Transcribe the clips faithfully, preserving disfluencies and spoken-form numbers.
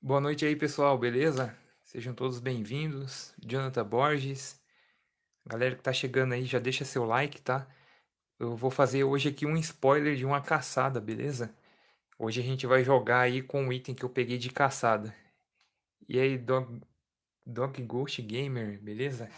Boa noite aí, pessoal, beleza? Sejam todos bem-vindos. Jonathan Borges. Galera que tá chegando aí, já deixa seu like, tá? Eu vou fazer hoje aqui um spoiler de uma caçada, beleza? Hoje a gente vai jogar aí com o item que eu peguei de caçada. E aí, Dog, Dog Ghost Gamer, beleza?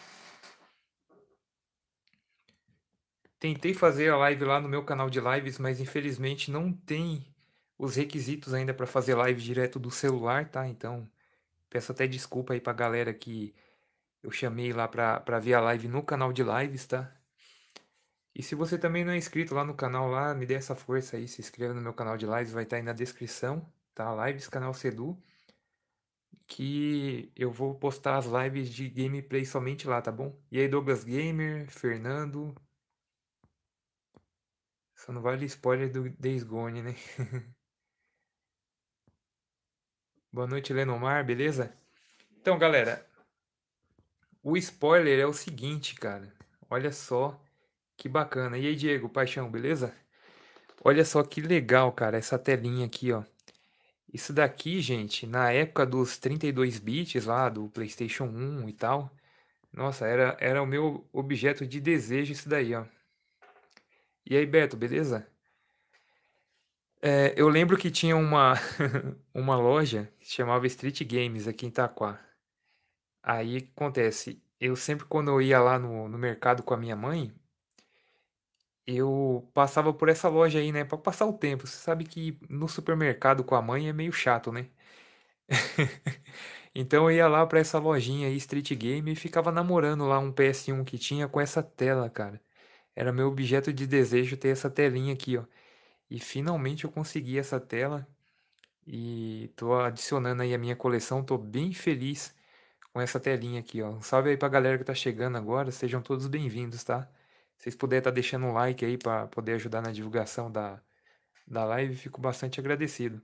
Tentei fazer a live lá no meu canal de lives, mas infelizmente não tem os requisitos ainda para fazer live direto do celular, tá? Então, peço até desculpa aí pra galera que eu chamei lá pra, pra ver a live no canal de lives, tá? E se você também não é inscrito lá no canal lá, me dê essa força aí, se inscreva no meu canal de lives, vai estar aí na descrição, tá? Lives Canal Sedu, que eu vou postar as lives de gameplay somente lá, tá bom? E aí, Douglas Gamer, Fernando, só não vale spoiler do Days Gone, né? Boa noite, Lenomar, beleza? Então, galera, o spoiler é o seguinte, cara. Olha só que bacana. E aí, Diego, Paixão, beleza? Olha só que legal, cara, essa telinha aqui, ó. Isso daqui, gente, na época dos trinta e dois bits lá, do PlayStation um e tal, nossa, era, era o meu objeto de desejo isso daí, ó. E aí, Beto, beleza? É, eu lembro que tinha uma, uma loja que se chamava Street Games aqui em Itaquá. Aí, o que acontece? Eu sempre, quando eu ia lá no, no mercado com a minha mãe, eu passava por essa loja aí, né, pra passar o tempo. Você sabe que no supermercado com a mãe é meio chato, né? Então eu ia lá pra essa lojinha aí, Street Game, e ficava namorando lá um P S um que tinha com essa tela, cara. Era meu objeto de desejo ter essa telinha aqui, ó. E finalmente eu consegui essa tela e tô adicionando aí a minha coleção, tô bem feliz com essa telinha aqui, ó. Um salve aí pra galera que tá chegando agora, sejam todos bem-vindos, tá? Se vocês puderem tá deixando um like aí pra poder ajudar na divulgação da, da live, fico bastante agradecido.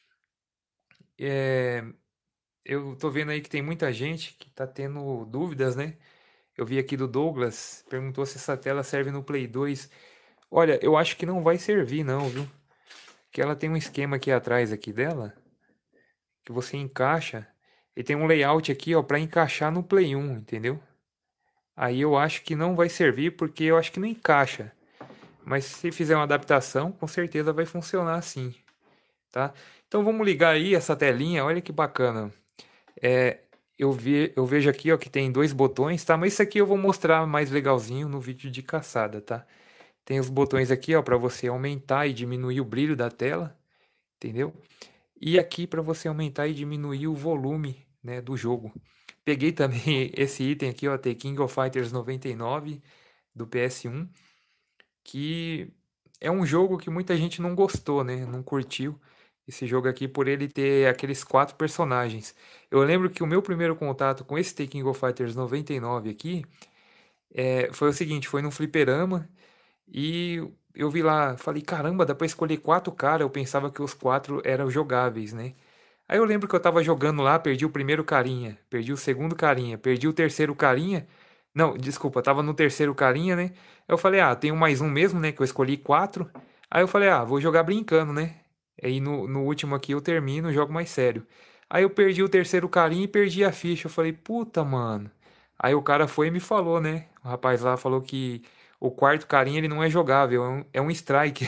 É, eu tô vendo aí que tem muita gente que tá tendo dúvidas, né? Eu vi aqui do Douglas, perguntou se essa tela serve no Play dois. Olha, eu acho que não vai servir não, viu? Que ela tem um esquema aqui atrás aqui dela, que você encaixa, e tem um layout aqui, ó, para encaixar no Play um, entendeu? Aí eu acho que não vai servir porque eu acho que não encaixa. Mas se fizer uma adaptação, com certeza vai funcionar assim, tá? Então vamos ligar aí essa telinha, olha que bacana. É, eu, vi, eu vejo aqui, ó, que tem dois botões, tá? Mas isso aqui eu vou mostrar mais legalzinho no vídeo de caçada, tá? Tem os botões aqui, ó, para você aumentar e diminuir o brilho da tela, entendeu? E aqui para você aumentar e diminuir o volume, né, do jogo. Peguei também esse item aqui, ó, The King of Fighters noventa e nove do P S um, que é um jogo que muita gente não gostou, né? Não curtiu esse jogo aqui por ele ter aqueles quatro personagens. Eu lembro que o meu primeiro contato com esse The King of Fighters noventa e nove aqui é, foi o seguinte, foi num fliperama e eu vi lá, falei, caramba, dá pra escolher quatro caras, eu pensava que os quatro eram jogáveis, né? Aí eu lembro que eu tava jogando lá, perdi o primeiro carinha, perdi o segundo carinha, perdi o terceiro carinha. Não, desculpa, eu tava no terceiro carinha, né? Aí eu falei, ah, tenho mais um mesmo, né? Que eu escolhi quatro. Aí eu falei, ah, vou jogar brincando, né? Aí no, no último aqui eu termino, jogo mais sério. Aí eu perdi o terceiro carinha e perdi a ficha. Eu falei, puta, mano. Aí o cara foi e me falou, né? O rapaz lá falou que o quarto carinha ele não é jogável, é um, é um strike.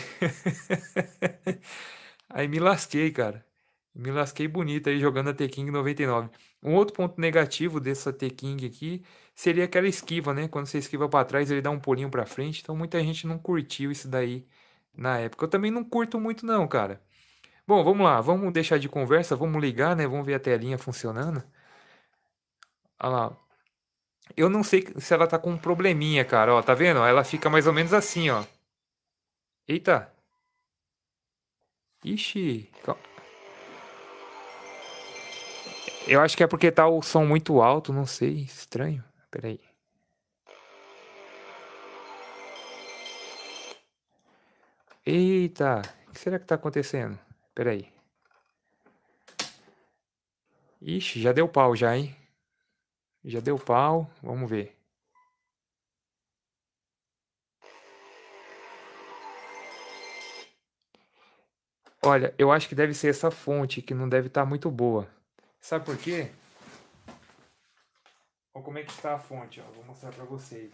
Aí me lasquei, cara. Me lasquei bonito aí jogando a T-King noventa e nove. Um outro ponto negativo dessa T-King aqui seria aquela esquiva, né? Quando você esquiva pra trás, ele dá um pulinho pra frente. Então muita gente não curtiu isso daí na época. Eu também não curto muito não, cara. Bom, vamos lá. Vamos deixar de conversa, vamos ligar, né? Vamos ver a telinha funcionando. Olha lá. Eu não sei se ela tá com um probleminha, cara. Ó, tá vendo? Ela fica mais ou menos assim, ó. Eita. Ixi. cal- Eu acho que é porque tá o som muito alto, não sei. Estranho. Pera aí. Eita, o que será que tá acontecendo? Pera aí. Ixi, já deu pau já, hein? Já deu pau, vamos ver. Olha, eu acho que deve ser essa fonte que não deve estar muito boa. Sabe por quê? Olha como é que está a fonte, ó. Vou mostrar pra vocês.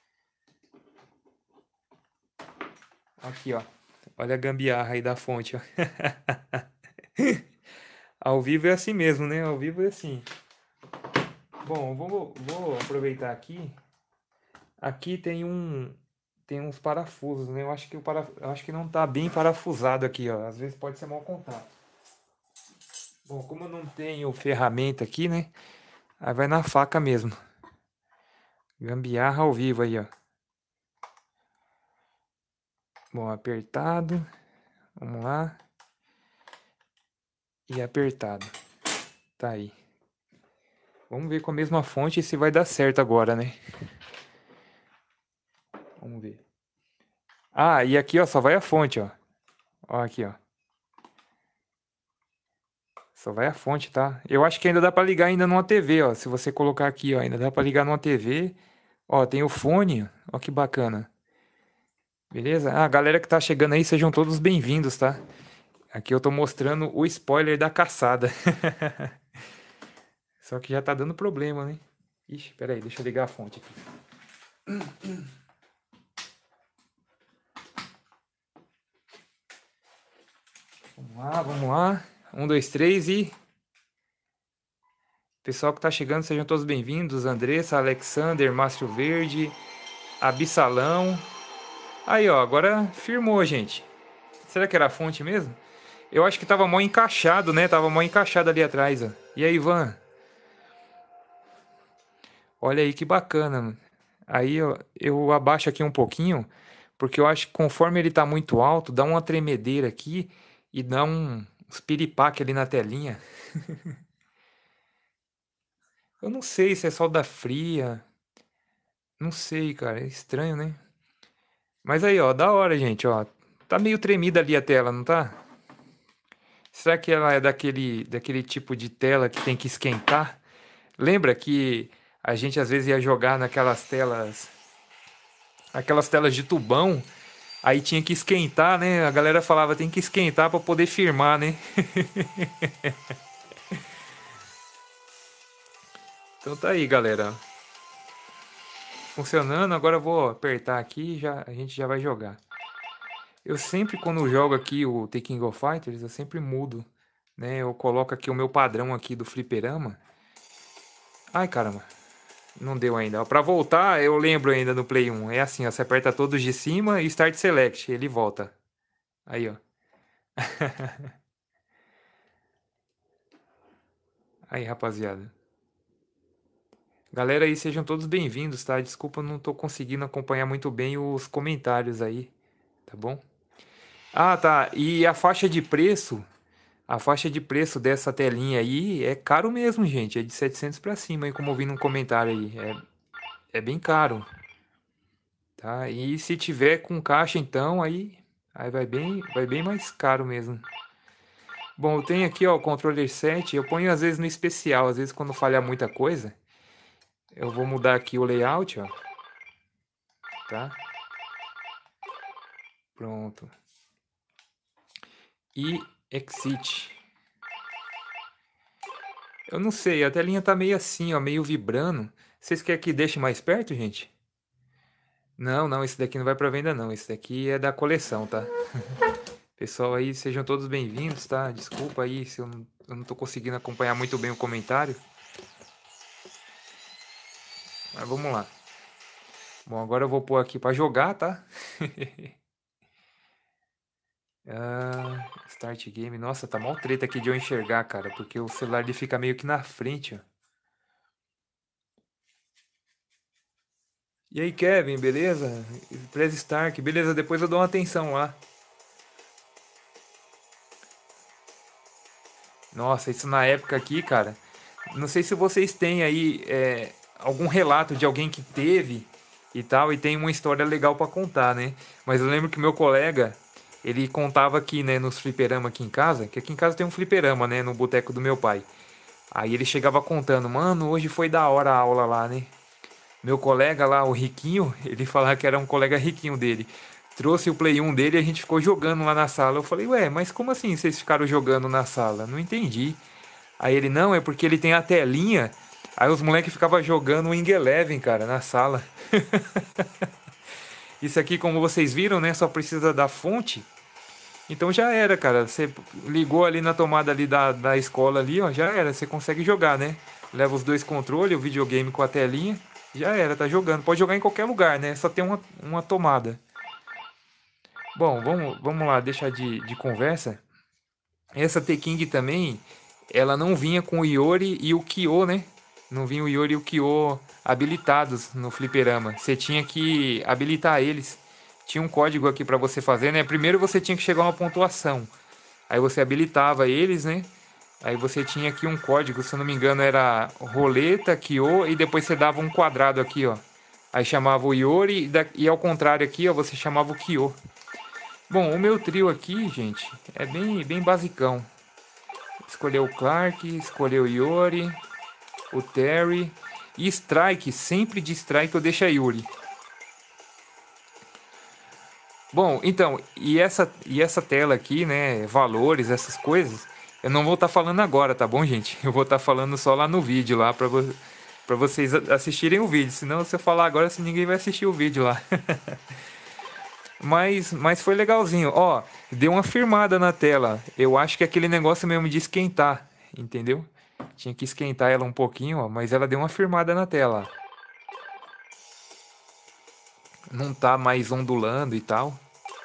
Aqui, ó. Olha a gambiarra aí da fonte, ó. Ao vivo é assim mesmo, né? Ao vivo é assim. Bom, vou, vou aproveitar aqui. Aqui tem um, tem uns parafusos, né? Eu acho que o para, eu acho que não tá bem parafusado aqui, ó. Às vezes pode ser mau contato. Bom, como eu não tenho ferramenta aqui, né? Aí vai na faca mesmo. Gambiarra ao vivo aí, ó. Bom, apertado. Vamos lá. E apertado. Tá aí. Vamos ver com a mesma fonte se vai dar certo agora, né? Vamos ver. Ah, e aqui, ó, só vai a fonte, ó. Ó, aqui, ó. Só vai a fonte, tá? Eu acho que ainda dá pra ligar ainda numa T V, ó. Se você colocar aqui, ó, ainda dá pra ligar numa T V. Ó, tem o fone. Ó, que bacana. Beleza? Ah, galera que tá chegando aí, sejam todos bem-vindos, tá? Aqui eu tô mostrando o spoiler da caçada. Só que já tá dando problema, né? Ixi, peraí, deixa eu ligar a fonte aqui. Vamos lá, vamos lá. Um, dois, três e... Pessoal que tá chegando, sejam todos bem-vindos. Andressa, Alexander, Márcio Verde, Abissalão. Aí, ó, agora firmou, gente. Será que era a fonte mesmo? Eu acho que tava mal encaixado, né? Tava mal encaixado ali atrás, ó. E aí, Ivan? Olha aí que bacana, mano. Aí ó, eu abaixo aqui um pouquinho, porque eu acho que conforme ele tá muito alto, dá uma tremedeira aqui e dá um uns piripaque ali na telinha. Eu não sei se é solda fria. Não sei, cara. É estranho, né? Mas aí, ó, da hora, gente, ó. Tá meio tremida ali a tela, não tá? Será que ela é daquele, daquele tipo de tela que tem que esquentar? Lembra que a gente às vezes ia jogar naquelas telas, aquelas telas de tubão, aí tinha que esquentar, né? A galera falava tem que esquentar para poder firmar, né? Então tá aí, galera. Funcionando, agora eu vou apertar aqui e já, a gente já vai jogar. Eu sempre, quando jogo aqui o The King of Fighters, eu sempre mudo, né? Eu coloco aqui o meu padrão aqui do fliperama. Ai, caramba. Não deu ainda. Ó, pra voltar, eu lembro ainda no Play um. É assim, ó, você aperta todos de cima e Start Select, ele volta. Aí, ó. Aí, rapaziada. Galera aí, sejam todos bem-vindos, tá? Desculpa, não tô conseguindo acompanhar muito bem os comentários aí, tá bom? Ah, tá. E a faixa de preço, a faixa de preço dessa telinha aí é caro mesmo, gente. É de setecentos pra cima, aí, como eu vi num comentário aí. É, é bem caro, tá? E se tiver com caixa, então, aí, aí vai bem, vai bem mais caro mesmo. Bom, eu tenho aqui, ó, o controller sete. Eu ponho às vezes no especial, às vezes quando falha muita coisa. Eu vou mudar aqui o layout, ó. Tá? Pronto. E exit. Eu não sei, a telinha tá meio assim, ó, meio vibrando. Vocês querem que deixe mais perto, gente? Não, não, esse daqui não vai para venda não. Esse daqui é da coleção, tá? Pessoal aí, sejam todos bem-vindos, tá? Desculpa aí se eu não, eu não tô conseguindo acompanhar muito bem o comentário. Mas vamos lá. Bom, agora eu vou pôr aqui para jogar, tá? Ah, start game. Nossa, tá mal treta aqui de eu enxergar, cara. Porque o celular ele fica meio que na frente, ó. E aí, Kevin, beleza? Prez Stark, beleza? Depois eu dou uma atenção lá. Nossa, isso na época aqui, cara. Não sei se vocês têm aí é, algum relato de alguém que teve e tal, e tem uma história legal pra contar, né? Mas eu lembro que meu colega, ele contava aqui, né, nos fliperama aqui em casa, que aqui em casa tem um fliperama, né, no boteco do meu pai. Aí ele chegava contando, mano, hoje foi da hora a aula lá, né? Meu colega lá, o Riquinho, ele falava que era um colega riquinho dele. Trouxe o Play um dele e a gente ficou jogando lá na sala. Eu falei, ué, mas como assim vocês ficaram jogando na sala? Não entendi. Aí ele, não, é porque ele tem a telinha. Aí os moleques ficavam jogando Wing Eleven, cara, na sala. Isso aqui, como vocês viram, né? Só precisa da fonte. Então já era, cara. Você ligou ali na tomada ali da, da escola ali, ó. Já era. Você consegue jogar, né? Leva os dois controles, o videogame com a telinha. Já era, tá jogando. Pode jogar em qualquer lugar, né? Só tem uma, uma tomada. Bom, vamos, vamos lá, deixar de, de conversa. Essa T-King também, ela não vinha com o Iori e o Kyo, né? Não vinha o Iori e o Kyo habilitados no fliperama. Você tinha que habilitar eles. Tinha um código aqui pra você fazer, né? Primeiro você tinha que chegar a uma pontuação. Aí você habilitava eles, né? Aí você tinha aqui um código, se eu não me engano era roleta, Kyo, e depois você dava um quadrado aqui, ó. Aí chamava o Iori e, da- e ao contrário aqui, ó, você chamava o Kyo. Bom, o meu trio aqui, gente, é bem, bem basicão. Escolheu o Clark, escolheu o Yori, o Terry. E Strike, sempre de Strike eu deixo a Yuri. Bom, então, e essa, e essa tela aqui, né, valores, essas coisas, eu não vou estar falando agora, tá bom, gente? Eu vou estar falando só lá no vídeo, lá pra, vo pra vocês assistirem o vídeo. Senão, se eu falar agora, ninguém vai assistir o vídeo lá. Mas, mas foi legalzinho. Ó, deu uma firmada na tela. Eu acho que é aquele negócio mesmo de esquentar, entendeu? Tinha que esquentar ela um pouquinho, ó, mas ela deu uma firmada na tela. Não tá mais ondulando e tal.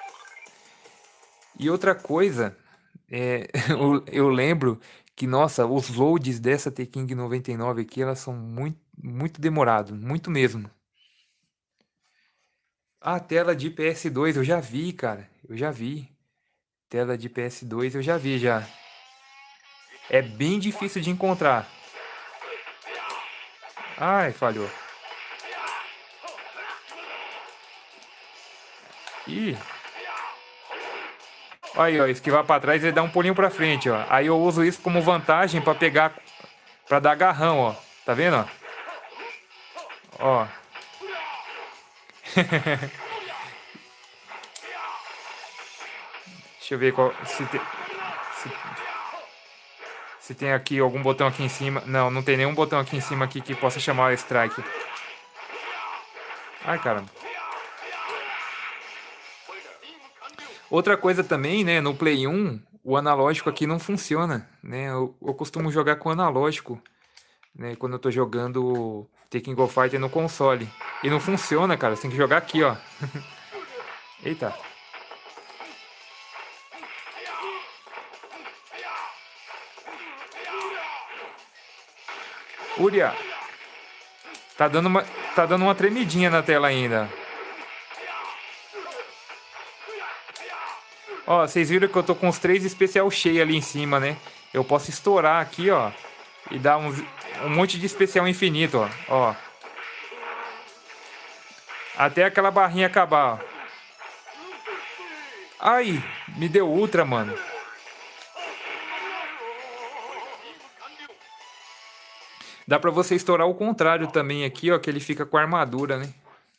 E outra coisa, é, eu, eu lembro que, nossa, os loads dessa T-King noventa e nove aqui, elas são muito, muito demorados, muito mesmo. A tela de P S dois eu já vi, cara. Eu já vi. Tela de P S dois eu já vi já. É bem difícil de encontrar. Ai, falhou. Ih. Aí, ó, esquivar pra trás e dar um pulinho pra frente, ó. Aí eu uso isso como vantagem pra pegar, pra dar agarrão, ó. Tá vendo, ó? Ó. Deixa eu ver qual, se, te, se, se tem aqui algum botão aqui em cima. Não, não tem nenhum botão aqui em cima aqui que possa chamar o strike. Ai, caramba. Outra coisa também, né, no Play um, o analógico aqui não funciona, né? Eu, eu costumo jogar com analógico, né, quando eu tô jogando Tekken Go Fighter no console. E não funciona, cara, você tem que jogar aqui, ó. Eita. Uria. Tá dando uma, tá dando uma tremidinha na tela ainda. Ó, vocês viram que eu tô com os três especial cheios ali em cima, né? Eu posso estourar aqui, ó. E dar uns, um monte de especial infinito, ó. Ó. Até aquela barrinha acabar, ó. Ai, me deu ultra, mano. Dá pra você estourar o contrário também aqui, ó. Que ele fica com a armadura, né?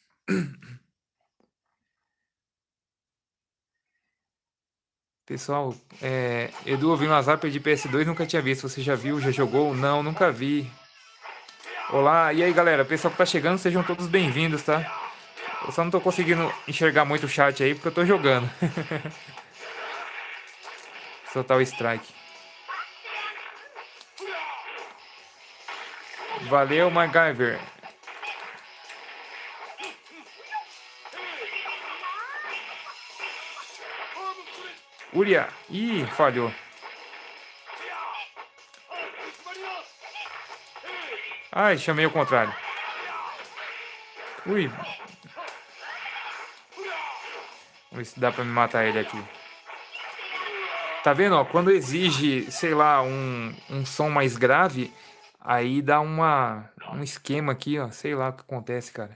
Pessoal, é, Edu ouviu um Azar de P S dois, nunca tinha visto. Você já viu, já jogou? Não, nunca vi. Olá, e aí galera, pessoal que tá chegando, sejam todos bem-vindos, tá? Eu só não tô conseguindo enxergar muito o chat aí porque eu tô jogando. Soltar o strike. Valeu, MacGyver. Uria. Ih, falhou. Ai, chamei o contrário. Ui. Vamos ver se dá pra me matar ele aqui. Tá vendo, ó? Quando exige, sei lá, um, um som mais grave, aí dá uma, um esquema aqui, ó. Sei lá o que acontece, cara.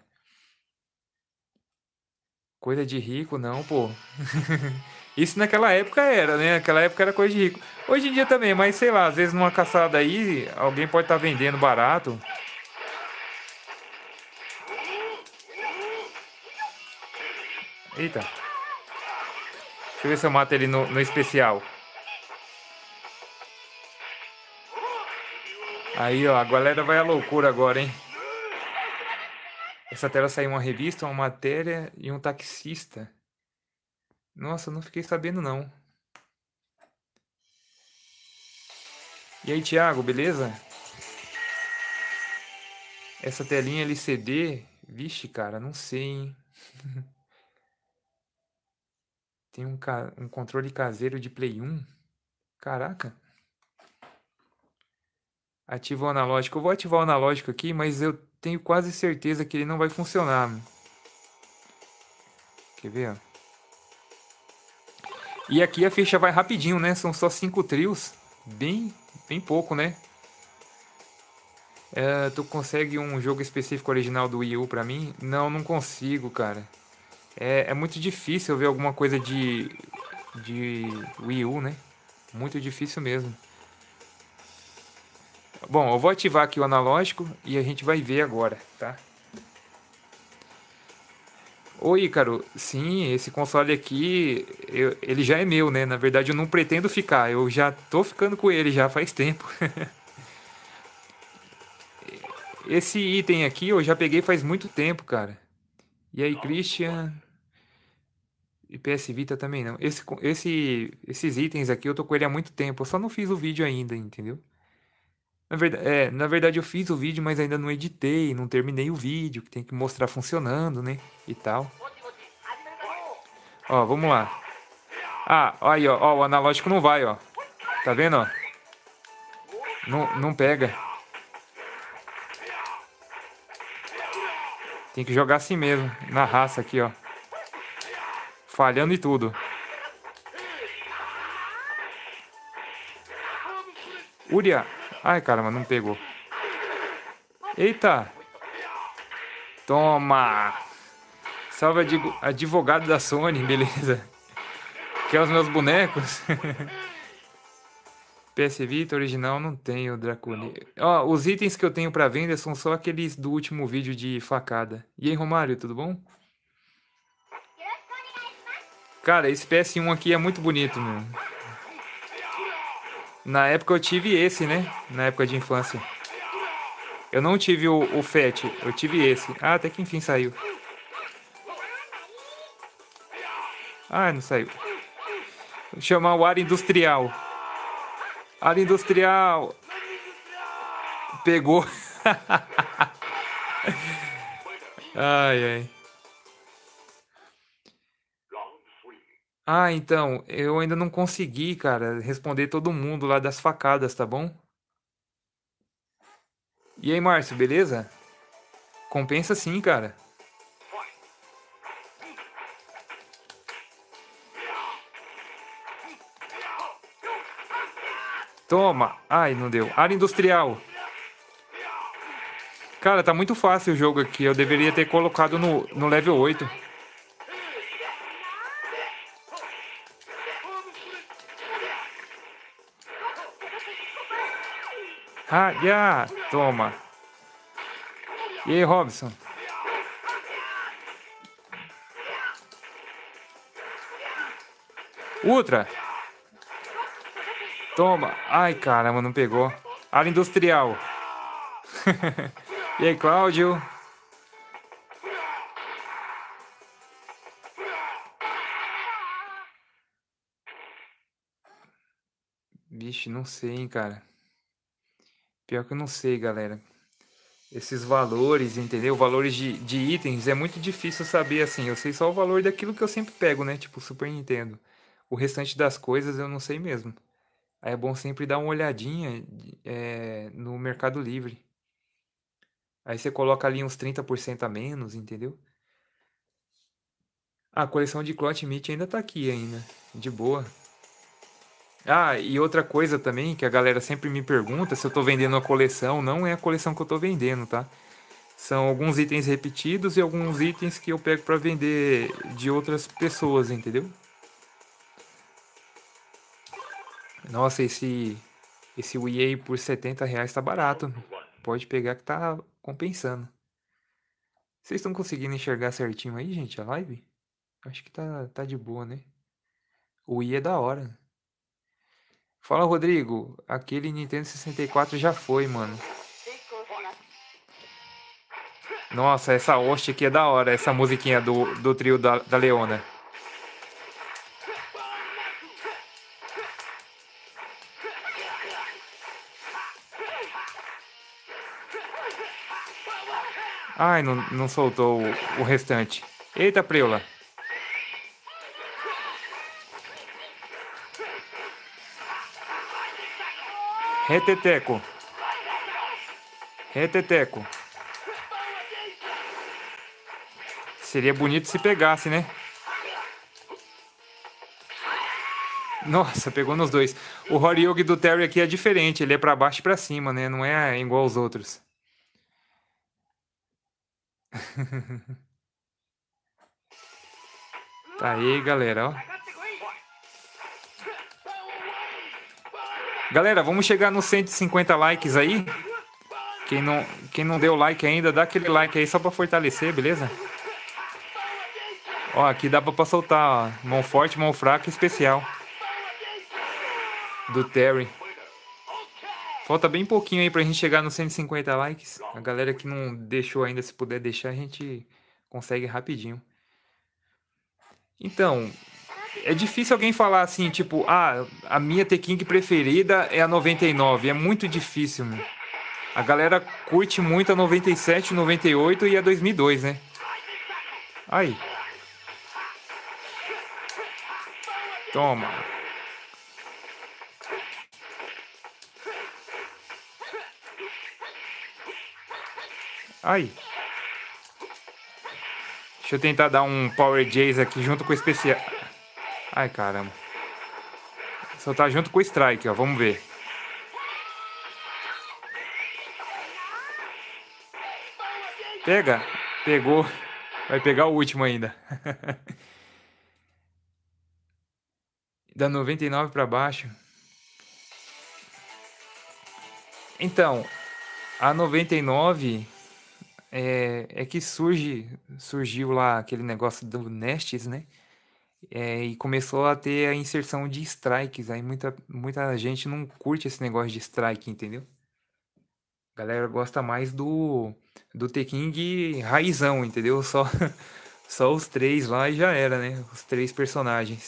Coisa de rico, não, pô. Isso naquela época era, né? Naquela época era coisa de rico. Hoje em dia também, mas sei lá, às vezes numa caçada aí, alguém pode estar vendendo barato. Eita. Deixa eu ver se eu mato ele no, no especial. Aí, ó, a galera vai à loucura agora, hein? Essa tela saiu uma revista, uma matéria e um taxista. Nossa, eu não fiquei sabendo não. E aí, Thiago, beleza? Essa telinha L C D, vixe, cara, não sei, hein? Tem um, ca- um controle caseiro de Play um. Caraca. Ativa o analógico. Eu vou ativar o analógico aqui, mas eu tenho quase certeza que ele não vai funcionar. Quer ver, ó? E aqui a ficha vai rapidinho, né? São só cinco trios. Bem, bem pouco, né? É, tu consegue um jogo específico original do Wii U pra mim? Não, não consigo, cara. É, é muito difícil ver alguma coisa de, de Wii U, né? Muito difícil mesmo. Bom, eu vou ativar aqui o analógico e a gente vai ver agora, tá? Ô Ícaro, sim, esse console aqui, eu- ele já é meu, né? Na verdade eu não pretendo ficar, eu já tô ficando com ele já faz tempo. Esse item aqui eu já peguei faz muito tempo, cara. E aí, Christian, e P S Vita também não. Esse, co- esse, esses itens aqui eu tô com ele há muito tempo, eu só não fiz o vídeo ainda, entendeu? Na verdade, é, na verdade eu fiz o vídeo, mas ainda não editei, não terminei o vídeo, que tem que mostrar funcionando, né? E tal. Ó, vamos lá. Ah, aí, ó, ó, o analógico não vai, ó. Tá vendo, ó? Não, não pega. Tem que jogar assim mesmo, na raça aqui, ó. Falhando e tudo. Uria. Ai, caramba, não pegou. Eita. Toma. Salve advo- advogado da Sony, beleza. Quer os meus bonecos? P S Vita original não tenho, Dracone. Ó, os itens que eu tenho pra venda são só aqueles do último vídeo de facada. E aí, Romário, tudo bom? Cara, esse P S um aqui é muito bonito, meu. Na época eu tive esse, né? Na época de infância. Eu não tive o, o Fat, eu tive esse. Ah, até que enfim saiu. Ah, não saiu. Vou chamar o área industrial. Área industrial. Pegou. Ai, ai. Ah, então, eu ainda não consegui, cara, responder todo mundo lá das facadas, tá bom? E aí, Márcio, beleza? Compensa sim, cara. Toma. Ai, não deu. Área industrial. Cara, tá muito fácil o jogo aqui. Eu deveria ter colocado no, no level oito. Ah, já. Toma. E aí, Robson? Ultra. Toma. Ai, caramba, não pegou. Área industrial. E aí, Cláudio? Vixe, não sei, hein, cara. Pior que eu não sei, galera. Esses valores, entendeu? Valores de, de itens é muito difícil saber assim. Eu sei só o valor daquilo que eu sempre pego, né? Tipo Super Nintendo. O restante das coisas eu não sei mesmo. Aí é bom sempre dar uma olhadinha é, no Mercado Livre. Aí você coloca ali uns trinta por cento a menos, entendeu? Ah, a coleção de Cloth Meat ainda tá aqui ainda. De boa. Ah, e outra coisa também que a galera sempre me pergunta se eu tô vendendo a coleção, não é a coleção que eu tô vendendo, tá? São alguns itens repetidos e alguns itens que eu pego pra vender de outras pessoas, entendeu? Nossa, esse esse Wii aí por setenta reais tá barato. Pode pegar que tá compensando. Vocês estão conseguindo enxergar certinho aí, gente, a live? Acho que tá, tá de boa, né? O Wii é da hora. Fala, Rodrigo. Aquele Nintendo sessenta e quatro já foi, mano. Nossa, essa host aqui é da hora. Essa musiquinha do, do trio da, da Leona. Ai, não, não soltou o, o restante. Eita, preula. Reteteco. Reteteco. Seria bonito se pegasse, né? Nossa, pegou nos dois. O Horyugi do Terry aqui é diferente. Ele é pra baixo e pra cima, né? Não é igual aos outros. Tá aí, galera, ó. Galera, vamos chegar nos cento e cinquenta likes aí. Quem não, quem não deu like ainda, dá aquele like aí só pra fortalecer, beleza? Ó, aqui dá pra soltar, ó. Mão forte, mão fraca, especial. Do Terry. Falta bem pouquinho aí pra gente chegar nos cento e cinquenta likes. A galera que não deixou ainda, se puder deixar, a gente consegue rapidinho. Então, é difícil alguém falar assim, tipo, ah, a minha T-King preferida é a noventa e nove. É muito difícil, meu. A galera curte muito a noventa e sete, noventa e oito e a dois mil e dois, né? Aí. Toma. Aí. Deixa eu tentar dar um Power Jays aqui junto com o especial. Ai, caramba. Soltar junto com o Strike, ó. Vamos ver. Pega. Pegou. Vai pegar o último ainda. Da noventa e nove pra baixo. Então, a noventa e nove é, é que surge, surgiu lá aquele negócio do Nestes, né? É, e começou a ter a inserção de strikes. Aí muita, muita gente não curte esse negócio de strike, entendeu? A galera gosta mais do, do T-King raizão, entendeu? Só, só os três lá e já era, né? Os três personagens.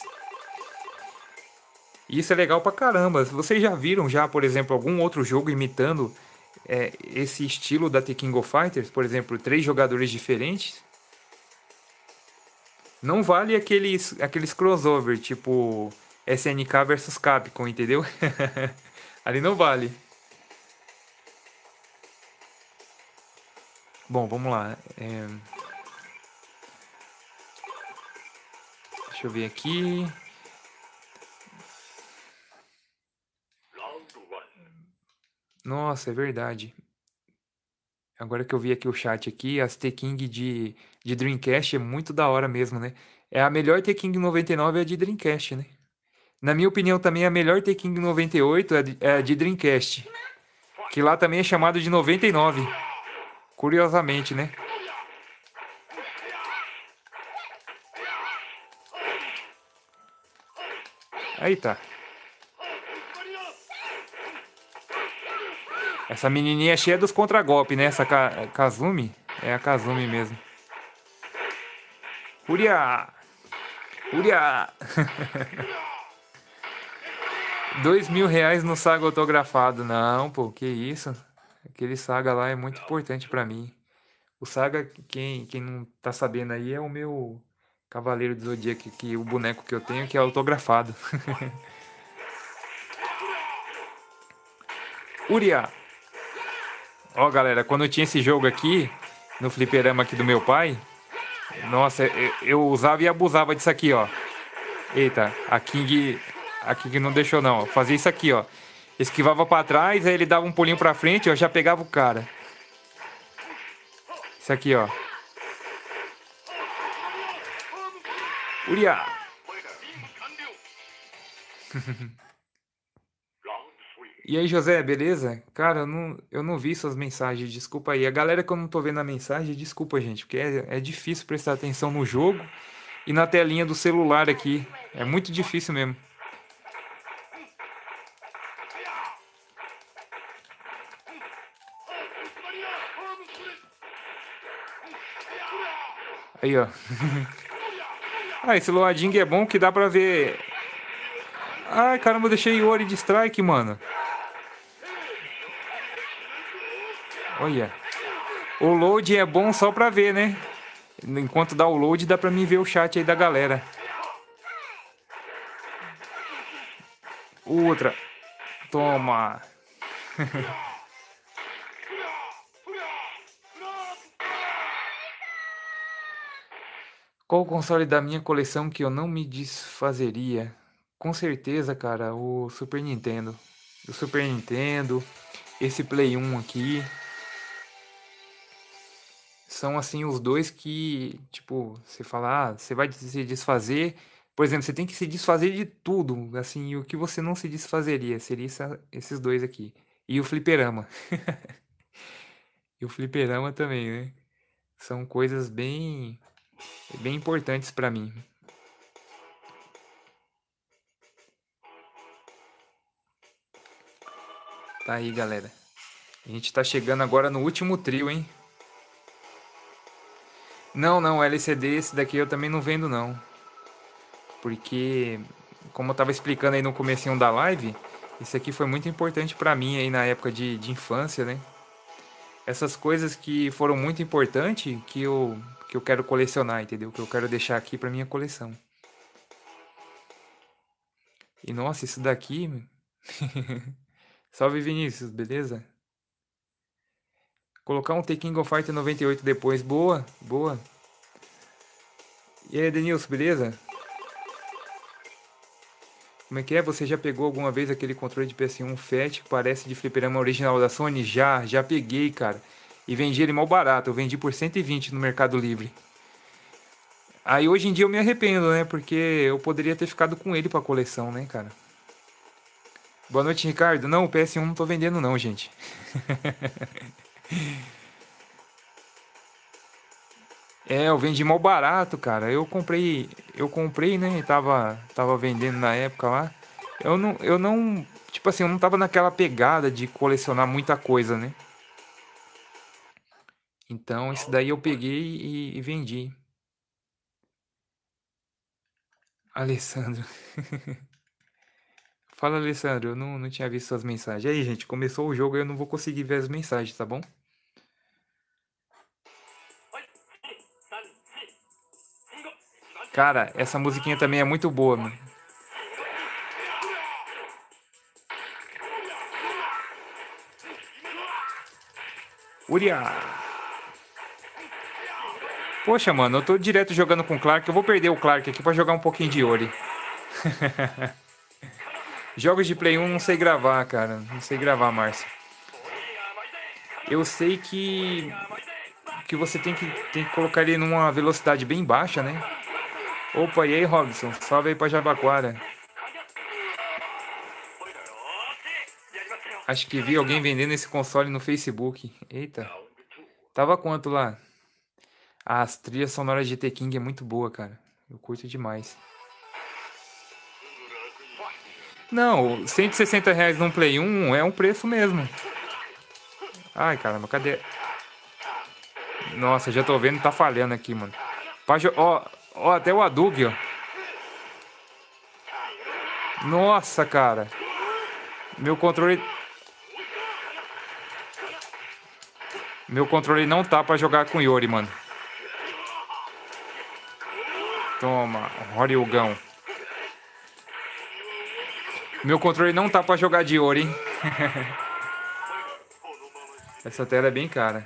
E isso é legal pra caramba. Vocês já viram já, por exemplo, algum outro jogo imitando é, esse estilo da The King of Fighters? Por exemplo, três jogadores diferentes? Não vale aqueles, aqueles crossover, tipo S N K versus Capcom, entendeu? Ali não vale. Bom, vamos lá. É... Deixa eu ver aqui. Nossa, é verdade. Agora que eu vi aqui o chat aqui, as T-King de, de Dreamcast é muito da hora mesmo, né? É a melhor T-King noventa e nove é a de Dreamcast, né? Na minha opinião também a melhor T-King noventa e oito é, de, é a de Dreamcast. Que lá também é chamado de noventa e nove. Curiosamente, né? Aí tá. Essa menininha é cheia dos contragolpes, né? Essa Ka Kazumi é a Kazumi mesmo. Uria! Uria! Dois mil reais no Saga autografado. Não, pô, que isso? Aquele Saga lá é muito importante pra mim. O Saga, quem, quem não tá sabendo aí, é o meu Cavaleiro do Zodíaco, que o boneco que eu tenho, que é autografado. Uria! Ó, galera, quando eu tinha esse jogo aqui, no fliperama aqui do meu pai, nossa, eu, eu usava e abusava disso aqui, ó. Eita, a King, a King não deixou não, ó. Fazia isso aqui, ó. Esquivava pra trás, aí ele dava um pulinho pra frente, ó, já pegava o cara. Isso aqui, ó. Uria! E aí, José, beleza? Cara, eu não, eu não vi suas mensagens, desculpa aí. A galera que eu não tô vendo a mensagem, desculpa, gente, porque é, é difícil prestar atenção no jogo e na telinha do celular aqui. É muito difícil mesmo. Aí, ó. Ah, esse loading é bom que dá pra ver... Ai, caramba, eu deixei Yori de strike, mano. Olha. O load é bom só pra ver, né? Enquanto dá o load, dá pra mim ver o chat aí da galera. Outra. Toma. Qual o console da minha coleção que eu não me desfazeria? Com certeza, cara, o Super Nintendo. O Super Nintendo, esse Play um aqui. São, assim, os dois que, tipo, você fala, ah, você vai se desfazer. Por exemplo, você tem que se desfazer de tudo. Assim, e o que você não se desfazeria seria essa- esses dois aqui. E o fliperama. E o fliperama também, né? São coisas bem, bem importantes pra mim. Tá aí, galera. A gente tá chegando agora no último trio, hein? Não, não, L C D, esse daqui eu também não vendo, não. Porque, como eu tava explicando aí no comecinho da live, esse aqui foi muito importante pra mim aí na época de, de infância, né? Essas coisas que foram muito importantes que eu, que eu quero colecionar, entendeu? Que eu quero deixar aqui pra minha coleção. E nossa, isso daqui. Salve Vinícius, beleza? Colocar um The King of Fighters noventa e oito depois. Boa, boa. E aí, Denilson, beleza? Como é que é? Você já pegou alguma vez aquele controle de P S um Fat que parece de fliperama original da Sony? Já, já peguei, cara. E vendi ele mal barato. Eu vendi por cento e vinte no Mercado Livre. Aí hoje em dia eu me arrependo, né? Porque eu poderia ter ficado com ele pra coleção, né, cara? Boa noite, Ricardo. Não, o P S um não tô vendendo não, gente. É, eu vendi mal barato, cara. Eu comprei, eu comprei, né? E tava, tava vendendo na época lá. Eu não, eu não, tipo assim, eu não tava naquela pegada de colecionar muita coisa, né? Então, esse daí eu peguei e, e vendi. Alessandro. Fala, Alessandro. Eu não, não tinha visto suas mensagens. Aí, gente, começou o jogo e eu não vou conseguir ver as mensagens, tá bom? Cara, essa musiquinha também é muito boa, mano. Uria! Poxa, mano, eu tô direto jogando com o Clark. Eu vou perder o Clark aqui pra jogar um pouquinho de Ori. Jogos de Play um não sei gravar, cara. Não sei gravar, Márcio. Eu sei que que você tem que, tem que colocar ele numa velocidade bem baixa, né? Opa, e aí, Robson? Salve aí pra Jabaquara. Acho que vi alguém vendendo esse console no Facebook. Eita. Tava quanto lá? Ah, as trilhas sonoras de The King é muito boa, cara. Eu curto demais. Não, cento e sessenta reais num Play um é um preço mesmo. Ai, caramba, cadê? Nossa, já tô vendo, tá falhando aqui, mano. Ó, ó, até o Adug, ó. Nossa, cara. Meu controle... Meu controle não tá pra jogar com Yori, mano. Toma, Horyugão. Meu controle não tá pra jogar de Yori, hein? Essa tela é bem cara.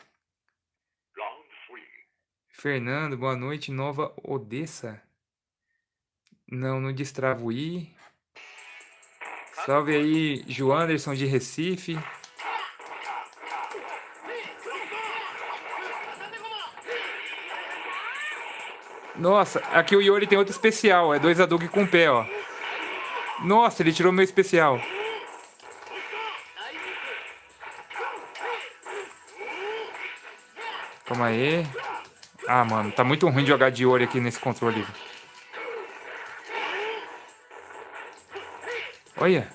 Fernando, boa noite. Nova Odessa. Não, não destravo I. Salve aí, Joanderson de Recife. Nossa, aqui o Yori tem outro especial. É dois Adug com pé, ó. Nossa, ele tirou meu especial. Calma aí. Ah, mano, tá muito ruim de jogar de Yori aqui nesse controle. Olha.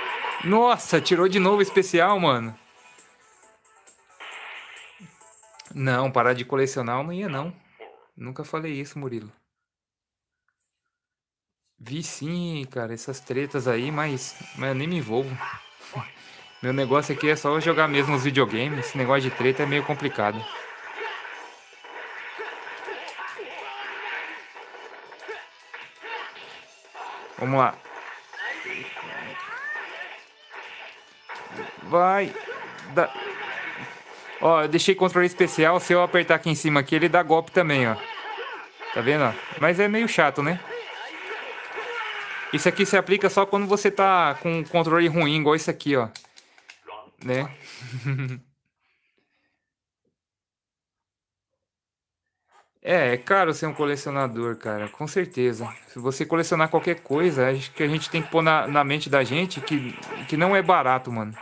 Nossa, tirou de novo o especial, mano. Não, parar de colecionar eu não ia não. Nunca falei isso, Murilo. Vi sim, cara, essas tretas aí, mas, mas eu nem me envolvo. Meu negócio aqui é só jogar mesmo os videogames. Esse negócio de treta é meio complicado. Vamos lá. Vai. Dá. Ó, eu deixei controle especial. Se eu apertar aqui em cima aqui, ele dá golpe também, ó. Tá vendo, ó? Mas é meio chato, né? Isso aqui se aplica só quando você tá com um controle ruim, igual esse aqui, ó. Né? É, é caro ser um colecionador, cara, com certeza. Se você colecionar qualquer coisa, acho que a gente tem que pôr na, na mente da gente que, que não é barato, mano.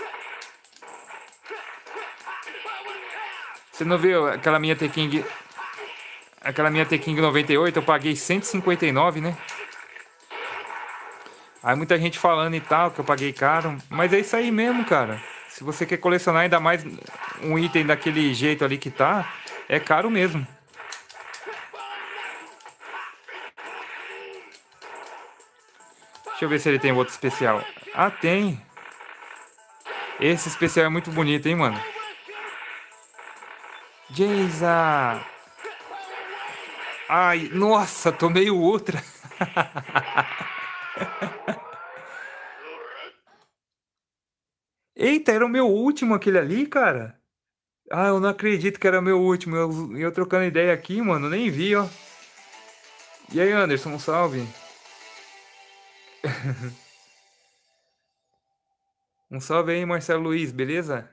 Você não viu aquela minha T-King, aquela minha T-King noventa e oito, eu paguei cento e cinquenta e nove, né? Aí muita gente falando e tal, que eu paguei caro, mas é isso aí mesmo, cara. Se você quer colecionar ainda mais um item daquele jeito ali que tá, é caro mesmo. Deixa eu ver se ele tem outro especial. Ah, tem. Esse especial é muito bonito, hein, mano. Jason! Ai, nossa, tomei o outra. Eita, era o meu último aquele ali, cara. Ah, eu não acredito que era o meu último. Eu, eu trocando ideia aqui, mano, nem vi, ó. E aí, Anderson, um salve. Um salve aí, Marcelo Luiz, beleza?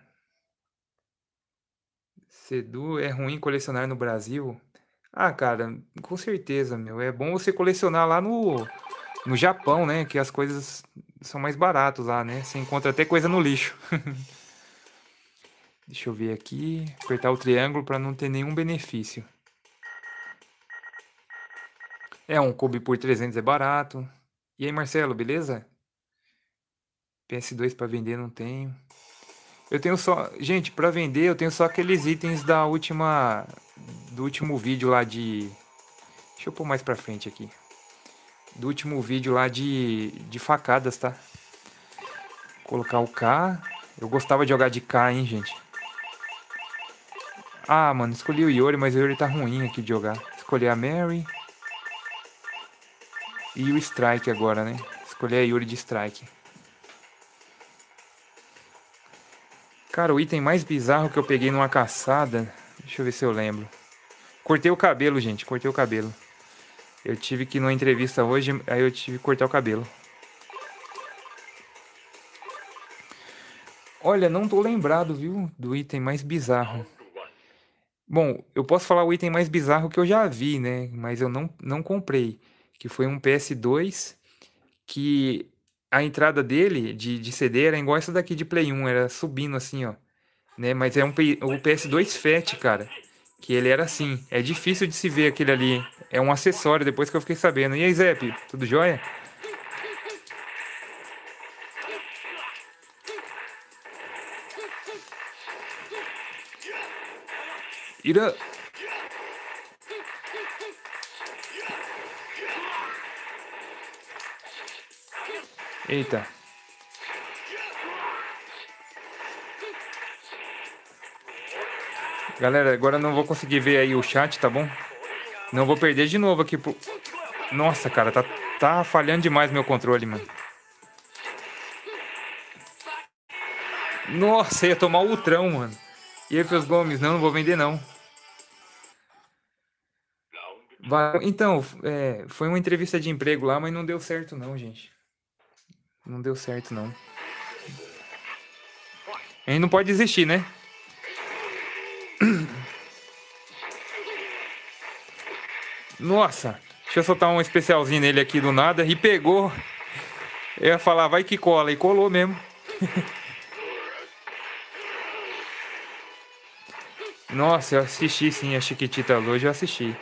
Sedu, é ruim colecionar no Brasil? Ah, cara, com certeza, meu. É bom você colecionar lá no, no Japão, né? Que as coisas são mais baratas lá, né? Você encontra até coisa no lixo. Deixa eu ver aqui. Apertar o triângulo para não ter nenhum benefício. É, um Kobe por trezentos é barato. E aí, Marcelo, beleza? P S dois para vender não tenho. Eu tenho só... Gente, para vender eu tenho só aqueles itens da última... Do último vídeo lá de... Deixa eu pôr mais pra frente aqui. Do último vídeo lá de, de facadas, tá? Colocar o K. Eu gostava de jogar de K, hein, gente. Ah, mano, escolhi o Yori, mas o Yori tá ruim aqui de jogar. Escolhi a Mary. E o Strike agora, né? Escolhi a Yuri de Strike. Cara, o item mais bizarro que eu peguei numa caçada... Deixa eu ver se eu lembro. Cortei o cabelo, gente. Cortei o cabelo. Eu tive que ir numa entrevista hoje, aí eu tive que cortar o cabelo. Olha, não tô lembrado, viu? Do item mais bizarro. Bom, eu posso falar o item mais bizarro que eu já vi, né? Mas eu não, não comprei. Que foi um P S dois que a entrada dele de, de C D era igual essa daqui de Play um, era subindo assim, ó. Né? Mas é um P- o P S dois Fat, cara. Que ele era assim. É difícil de se ver aquele ali. É um acessório, depois que eu fiquei sabendo. E aí, Zep, tudo jóia? Ira... Eita. Galera, agora eu não vou conseguir ver aí o chat, tá bom? Não vou perder de novo aqui pro... Nossa, cara, tá, tá falhando demais meu controle, mano. Nossa, ia tomar o Ultrão, mano. E aí, Feus Gomes? Não, não vou vender, não. Vai- Então, é, foi uma entrevista de emprego lá, mas não deu certo não, gente. Não deu certo não. A gente não pode desistir, né? Nossa, deixa eu soltar um especialzinho nele aqui do nada. E pegou. Eu ia falar, vai que cola. E colou mesmo. Nossa, eu assisti sim a Chiquitita hoje, eu assisti.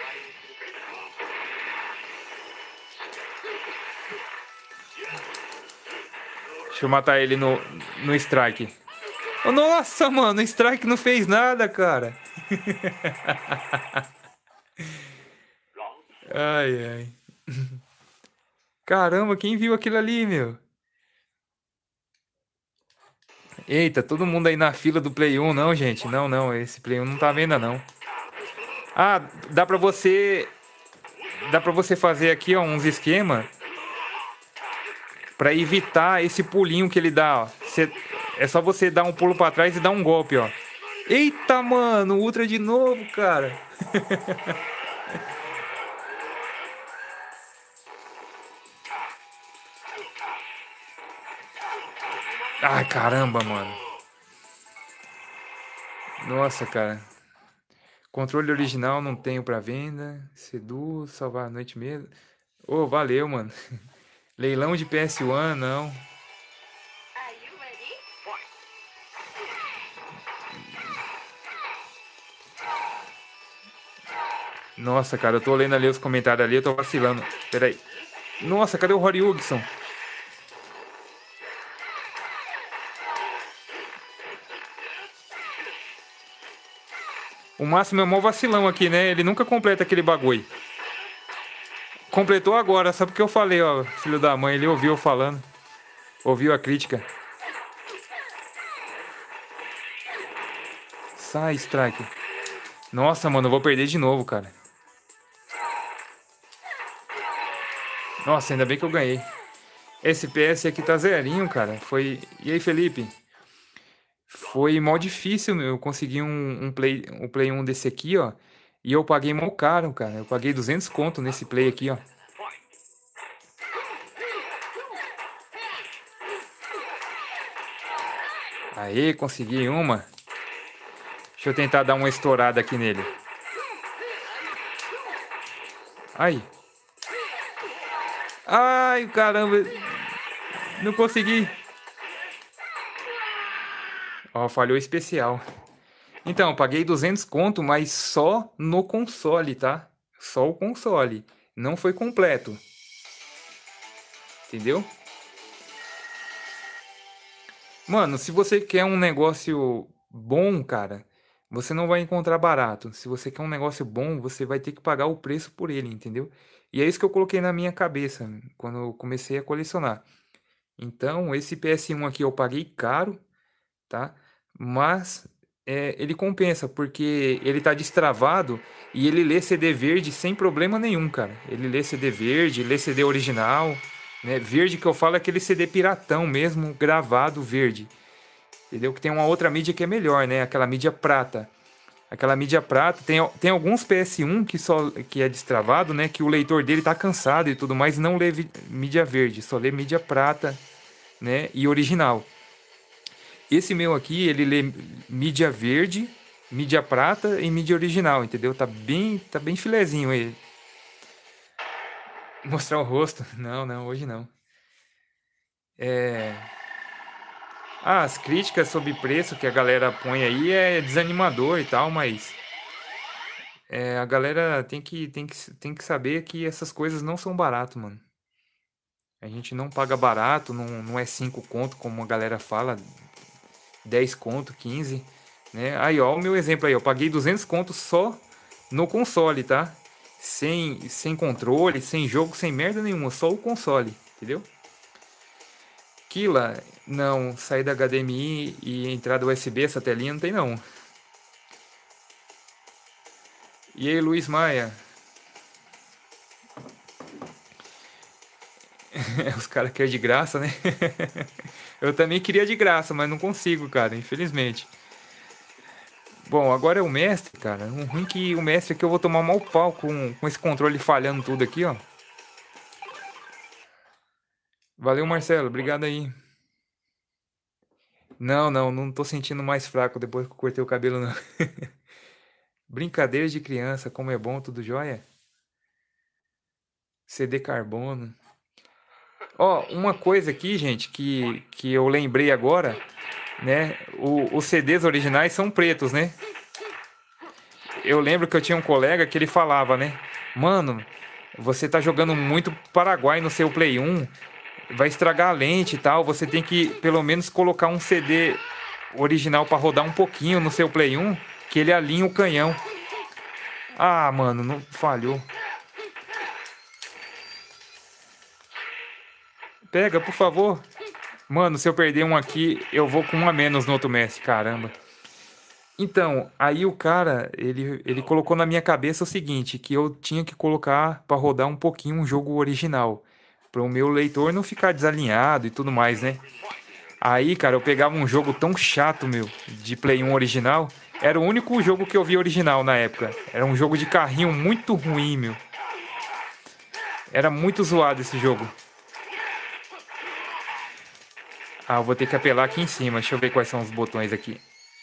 Deixa eu matar ele no, no strike. Oh, nossa, mano, o strike não fez nada, cara. Ai, ai. Caramba, quem viu aquilo ali, meu? Eita, todo mundo aí na fila do Play um, não, gente. Não, não, esse Play um não tá à venda, não. Ah, dá pra você... Dá pra você fazer aqui, ó, uns esquema pra evitar esse pulinho que ele dá, ó. Cê- É só você dar um pulo pra trás e dar um golpe, ó. Eita, mano, Ultra de novo, cara. Ai, caramba, mano. Nossa, cara. Controle original não tenho pra venda. Sedu, salvar a noite mesmo. Ô, valeu, mano. Leilão de P S um, não. Nossa, cara, eu tô lendo ali os comentários ali, eu tô vacilando. Pera aí. Nossa, cadê o Rory Hugson? O Máximo é mó vacilão aqui, né? Ele nunca completa aquele bagulho. Completou agora, só porque eu falei, ó, filho da mãe, ele ouviu eu falando. Ouviu a crítica. Sai, Strike. Nossa, mano, eu vou perder de novo, cara. Nossa, ainda bem que eu ganhei. Esse P S aqui tá zerinho, cara. Foi. E aí, Felipe? Foi mó difícil, meu. Eu consegui um, um Play, um Play um desse aqui, ó. E eu paguei mó caro, cara. Eu paguei duzentos conto nesse Play aqui, ó. Aê, consegui uma. Deixa eu tentar dar uma estourada aqui nele. Ai. Ai, caramba. Não consegui. Ó, falhou especial. Então, paguei duzentos conto, mas só no console, tá? Só o console. Não foi completo. Entendeu? Mano, se você quer um negócio bom, cara, você não vai encontrar barato. Se você quer um negócio bom, você vai ter que pagar o preço por ele, entendeu? E é isso que eu coloquei na minha cabeça quando eu comecei a colecionar. Então, esse P S um aqui eu paguei caro, tá? Mas é, ele compensa, porque ele tá destravado e ele lê C D verde sem problema nenhum, cara. Ele lê C D verde, lê C D original, né? Verde que eu falo é aquele C D piratão mesmo, gravado verde. Entendeu? Que tem uma outra mídia que é melhor, né? Aquela mídia prata. Aquela mídia prata, tem, tem alguns P S um que só que é destravado, né? Que o leitor dele tá cansado e tudo mais, e não lê vi- mídia verde, só lê mídia prata, né? E original. Esse meu aqui, ele lê mídia verde, mídia prata e mídia original, entendeu? Tá bem, tá bem filezinho ele. Mostrar o rosto? Não, não, hoje não. É... Ah, as críticas sobre preço que a galera põe aí é desanimador e tal, mas é, a galera tem que, tem, que, tem que saber que essas coisas não são barato, mano. A gente não paga barato, não, não é cinco conto como a galera fala, dez conto, quinze, né? Aí, ó, o meu exemplo aí, eu paguei duzentos conto só no console, tá? Sem, sem controle, sem jogo, sem merda nenhuma, só o console, entendeu? Kila, não, saída H D M I e entrada U S B, essa telinha não tem não. E aí, Luiz Maia? Os caras querem de graça, né? Eu também queria de graça, mas não consigo, cara, infelizmente. Bom, agora é o mestre, cara. Um ruim que o mestre aqui eu vou tomar mal pau com, com esse controle falhando tudo aqui, ó. Valeu, Marcelo. Obrigado aí. Não, não, não tô sentindo mais fraco depois que eu cortei o cabelo, não. Brincadeiras de criança, como é bom, tudo jóia? C D carbono. Ó, uma coisa aqui, gente, que, que eu lembrei agora, né? O, os C Ds originais são pretos, né? Eu lembro que eu tinha um colega que ele falava, né? Mano, você tá jogando muito Paraguai no seu Play um, vai estragar a lente e tal. Você tem que pelo menos colocar um C D original para rodar um pouquinho no seu Play um, Que ele alinha o canhão. Ah, mano, não falhou. Pega, por favor. Mano, se eu perder um aqui, eu vou com um a menos no outro Messi. Caramba. Então, aí o cara, ele, ele colocou na minha cabeça o seguinte, que eu tinha que colocar pra rodar um pouquinho um jogo original. Para o meu leitor não ficar desalinhado e tudo mais, né? Aí, cara, eu pegava um jogo tão chato, meu, de Play um original. Era o único jogo que eu vi original na época. Era um jogo de carrinho muito ruim, meu. Era muito zoado esse jogo. Ah, eu vou ter que apelar aqui em cima. Deixa eu ver quais são os botões aqui.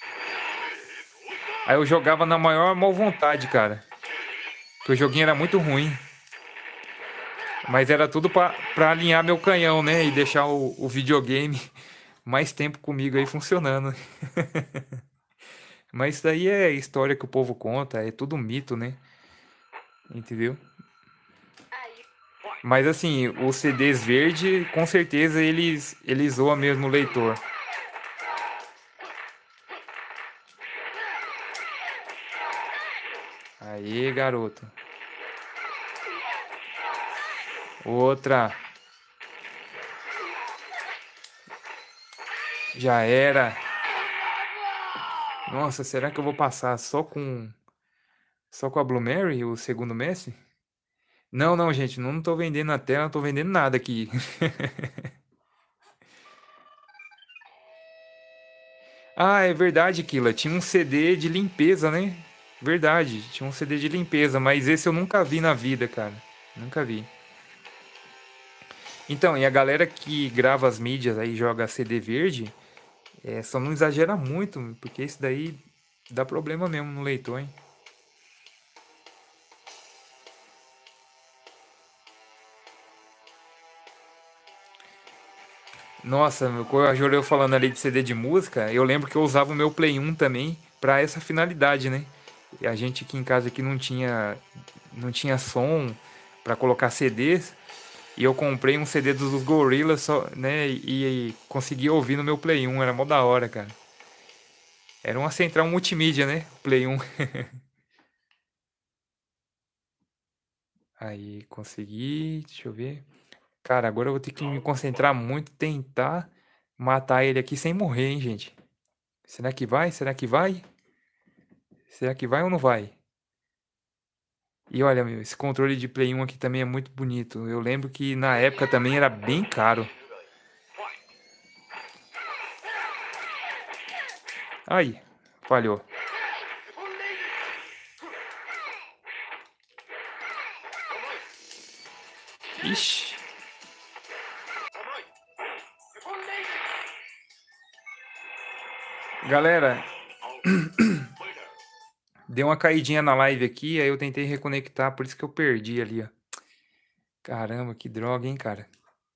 Aí eu jogava na maior mal vontade, cara. Porque o joguinho era muito ruim. Mas era tudo pra, pra alinhar meu canhão, né? E deixar o, o videogame mais tempo comigo aí funcionando. Mas isso daí é história que o povo conta. É tudo mito, né? Entendeu? Mas assim, os C Ds verde, com certeza eles, eles zoam mesmo o leitor. Aí, garoto. Outra. Já era. Nossa, será que eu vou passar só com só com a Blue Mary, o segundo Messi? Não, não, gente, não tô vendendo a tela, não tô vendendo nada aqui. Ah, é verdade, Kila. Tinha um C D de limpeza, né? Verdade, tinha um C D de limpeza, mas esse eu nunca vi na vida, cara. Nunca vi. Então, e a galera que grava as mídias aí joga C D verde, é, só não exagera muito, porque isso daí dá problema mesmo no leitor, hein? Nossa, meu, quando a Joreu falando ali de C D de música, eu lembro que eu usava o meu Play um também pra essa finalidade, né? E a gente aqui em casa aqui não tinha não tinha som pra colocar C Ds, e eu comprei um C D dos Gorillaz só, né, e, e consegui ouvir no meu Play um, era mó da hora, cara. Era uma central multimídia, né? O Play um. Aí consegui, deixa eu ver. Cara, agora eu vou ter que me concentrar muito, tentar matar ele aqui sem morrer, hein, gente. Será que vai? Será que vai? Será que vai ou não vai? E olha, meu, esse controle de Play um aqui também é muito bonito. Eu lembro que na época também era bem caro. Aí, falhou. Ixi. Galera, deu uma caidinha na live aqui, aí eu tentei reconectar, por isso que eu perdi ali, ó. Caramba, que droga, hein, cara.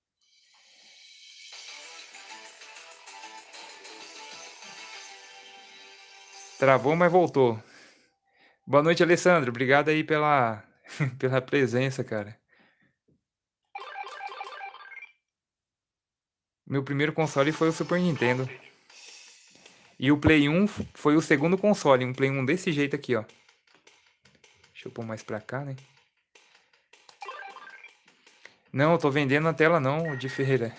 Travou, mas voltou. Boa noite, Alessandro. Obrigado aí pela, pela presença, cara. Meu primeiro console foi o Super Nintendo. E o Play um foi o segundo console, um Play um desse jeito aqui, ó. Deixa eu pôr mais pra cá, né? Não, eu tô vendendo na tela não, de Ferreira.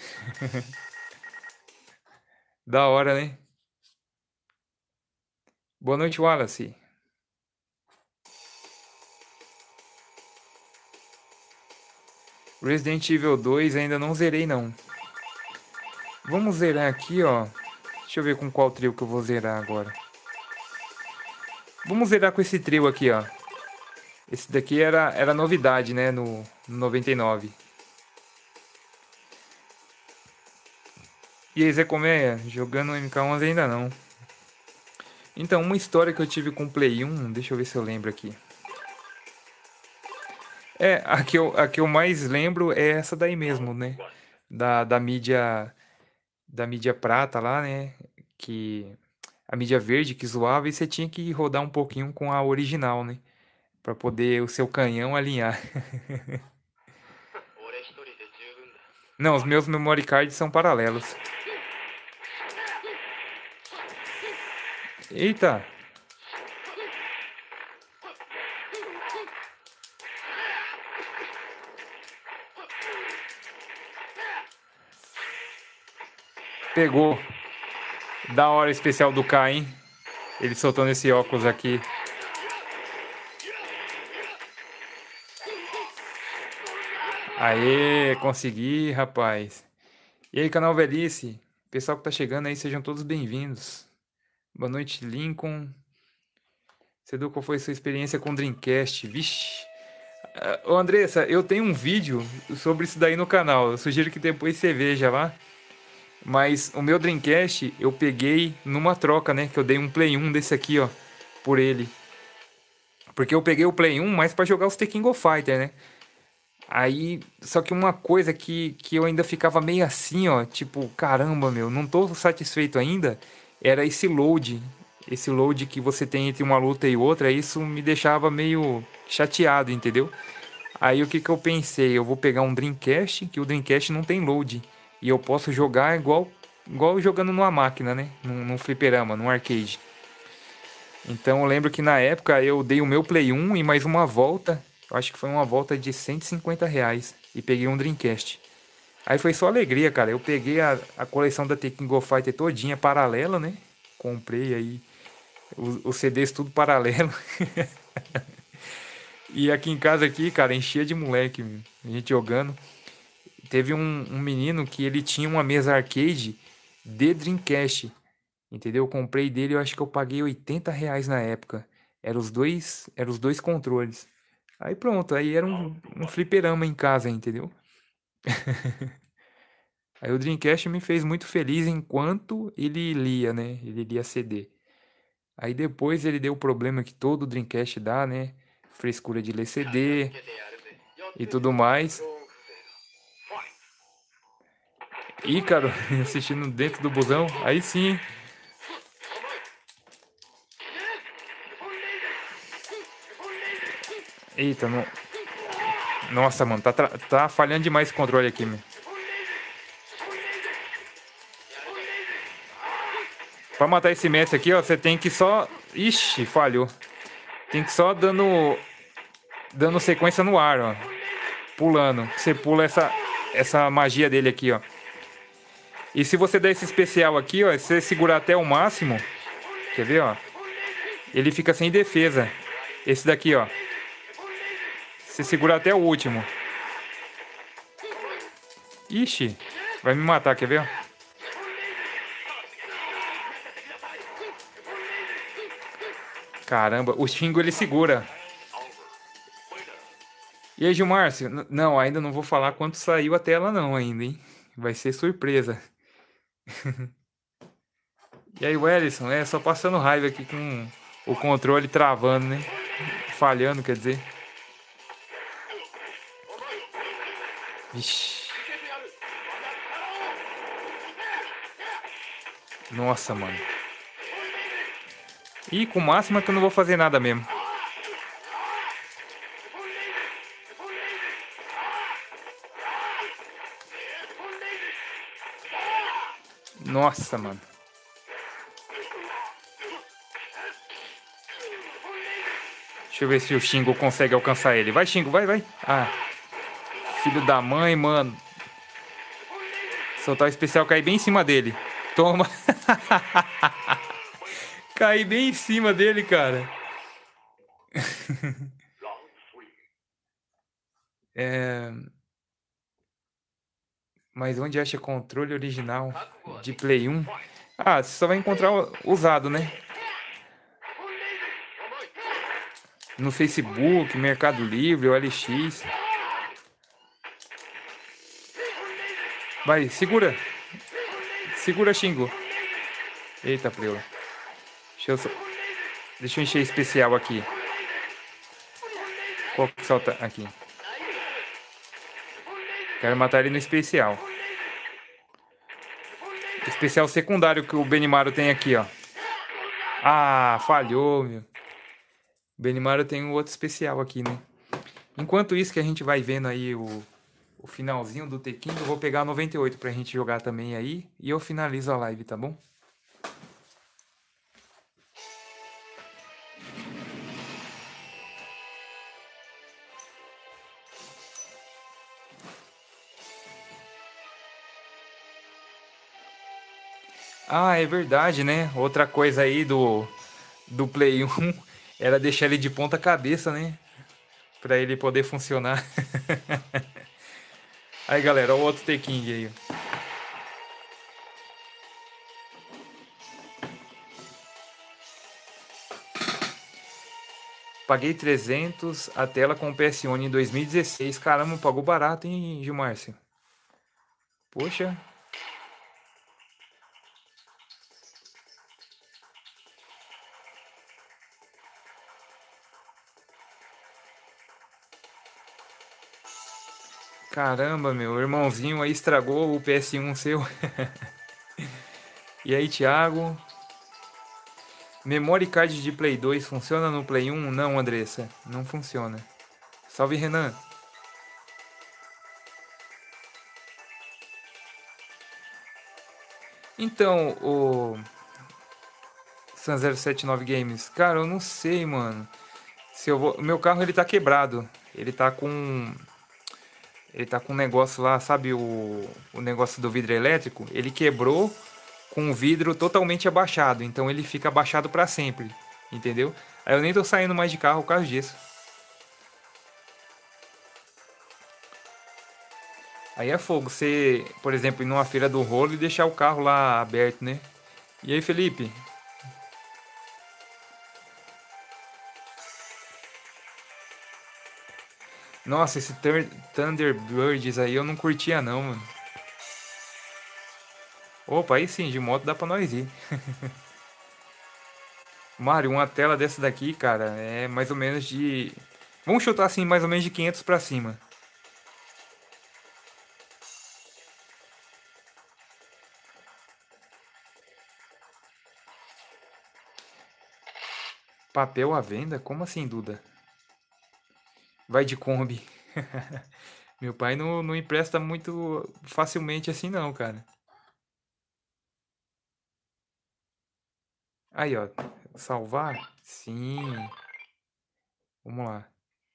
Da hora, né? Boa noite, Wallace. Resident Evil dois ainda não zerei, não. Vamos zerar aqui, ó. Deixa eu ver com qual trio que eu vou zerar agora. Vamos zerar com esse trio aqui, ó. Esse daqui era, era novidade, né? No, no noventa e nove. E aí, Zé Colmeia? Jogando M K onze ainda não. Então, uma história que eu tive com o Play um, deixa eu ver se eu lembro aqui. É, a que eu, a que eu mais lembro é essa daí mesmo, né? Da, da mídia da mídia prata lá, né? Que a mídia verde que zoava e você tinha que rodar um pouquinho com a original, né? Pra poder o seu canhão alinhar. Não, os meus memory cards são paralelos. Eita! Pegou. Da hora especial do K, hein? Ele soltando esse óculos aqui. Aê, consegui, rapaz. E aí, canal Velhice? Pessoal que tá chegando aí, sejam todos bem-vindos. Boa noite, Lincoln. Cedu, qual foi a sua experiência com o Dreamcast? Vixe. Uh, ô, Andressa, eu tenho um vídeo sobre isso daí no canal. Eu sugiro que depois você veja lá. Mas o meu Dreamcast eu peguei numa troca, né? Que eu dei um Play um desse aqui, ó, por ele. Porque eu peguei o Play um mais pra jogar os The King of Fighter, né? Aí, só que uma coisa que, que eu ainda ficava meio assim, ó, tipo, caramba, meu, não tô satisfeito ainda, era esse load. Esse load que você tem entre uma luta e outra, isso me deixava meio chateado, entendeu? Aí o que que eu pensei? Eu vou pegar um Dreamcast, que o Dreamcast não tem load. E eu posso jogar igual, igual jogando numa máquina, né? Num, num fliperama, num arcade. Então eu lembro que na época eu dei o meu Play um e mais uma volta. Eu acho que foi uma volta de cento e cinquenta reais. E peguei um Dreamcast. Aí foi só alegria, cara. Eu peguei a, a coleção da The King of Fighter todinha paralela, né? Comprei aí os, os C Ds tudo paralelo. E aqui em casa aqui, cara, enchia de moleque, a gente jogando. Teve um, um menino que ele tinha uma mesa arcade de Dreamcast, entendeu? Eu comprei dele, eu acho que eu paguei oitenta reais na época. Eram os dois, eram os dois controles. Aí pronto, aí era um, um fliperama em casa, entendeu? Aí o Dreamcast me fez muito feliz enquanto ele lia, né? Ele lia C D. Aí depois ele deu o problema que todo Dreamcast dá, né? Frescura de ler C D e tudo mais. Ícaro assistindo dentro do busão, aí sim. Eita, não. Nossa, mano, tá, tá falhando demais esse controle aqui, meu. Pra matar esse mestre aqui, ó, você tem que só... Ixi, falhou. Tem que só dando... Dando sequência no ar, ó. Pulando. Você pula essa, essa magia dele aqui, ó. E se você der esse especial aqui, ó, se você segurar até o máximo... Quer ver, ó? Ele fica sem defesa. Esse daqui, ó. Você segura até o último. Ixi, vai me matar, quer ver? Caramba, o Xingo ele segura. E aí, Gilmárcio? Não, ainda não vou falar quanto saiu a tela não ainda, hein? Vai ser surpresa. E aí, Wellison? É, só passando raiva aqui com o controle travando, né? Falhando, quer dizer. Vixe. Nossa, mano. Ih, com máxima que eu não vou fazer nada mesmo. Nossa, mano. Deixa eu ver se o Xingo consegue alcançar ele. Vai, Xingo, vai, vai. Ah. Filho da mãe, mano. Soltar o especial, cair bem em cima dele. Toma. Caí bem em cima dele, cara. É... Mas onde acha controle original de Play um? Ah, você só vai encontrar usado, né? No Facebook, Mercado Livre, O L X. Vai, segura. Segura, Xingo. Eita, preula. Deixa eu, só... Deixa eu encher especial aqui. Qual que solta? Aqui. Quero matar ele no especial. Especial secundário que o Benimaru tem aqui, ó. Ah, falhou, meu. O Benimaru tem um outro especial aqui, né? Enquanto isso que a gente vai vendo aí o, o finalzinho do Tekken, eu vou pegar noventa e oito pra gente jogar também aí. E eu finalizo a live, tá bom? Ah, é verdade, né? Outra coisa aí do, do Play um era deixar ele de ponta cabeça, né? Pra ele poder funcionar. Aí, galera, ó o outro T-King aí. Paguei trezentos a tela com o P S um em dois mil e dezesseis. Caramba, pagou barato, hein, Gilmárcio? Poxa, caramba, meu irmãozinho aí estragou o P S um seu. E aí, Thiago? Memory card de Play dois funciona no Play um? Não, Andressa, não funciona. Salve, Renan. Então, o Sun zero sete nove Games, cara, eu não sei, mano. Se eu vou, o meu carro ele tá quebrado. Ele tá com ele tá com um negócio lá, sabe o o negócio do vidro elétrico? Ele quebrou com o vidro totalmente abaixado, então ele fica abaixado pra sempre, entendeu? Aí eu nem tô saindo mais de carro por causa disso. Aí é fogo, você, por exemplo, ir numa feira do rolo e deixar o carro lá aberto, né? E aí, Felipe? Nossa, esse Thur- Thunderbirds aí eu não curtia não, mano. Opa, aí sim, de moto dá pra nós ir. Mário, uma tela dessa daqui, cara, é mais ou menos de... Vamos chutar assim, mais ou menos de quinhentos pra cima. Papel à venda? Como assim, Duda? Vai de Kombi. Meu pai não, não empresta muito facilmente assim não, cara. Aí, ó. Salvar? Sim. Vamos lá.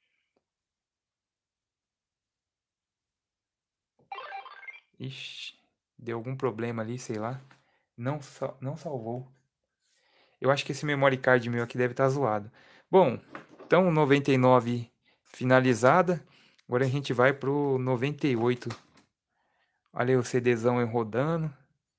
Ixi. Deu algum problema ali, sei lá. Não, sal- não salvou. Eu acho que esse memory card meu aqui deve estar zoado. Bom, então noventa e nove finalizada. Agora a gente vai pro noventa e oito. Olha aí o CDzão aí rodando.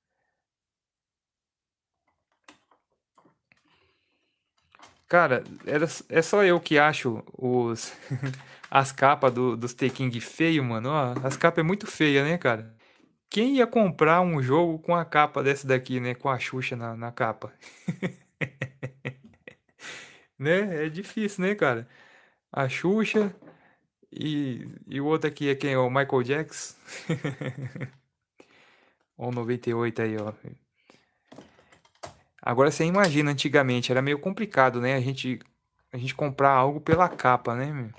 Cara, era, é só eu que acho os as capas do, dos T-King feio, mano. Ó, as capas é muito feia, né, cara? Quem ia comprar um jogo com a capa dessa daqui, né? Com a Xuxa na, na capa? Né? É difícil, né, cara? A Xuxa e, e o outro aqui é quem? O Michael Jackson? Ou noventa e oito aí, ó. Agora você imagina, antigamente era meio complicado, né? A gente, a gente comprar algo pela capa, né, meu?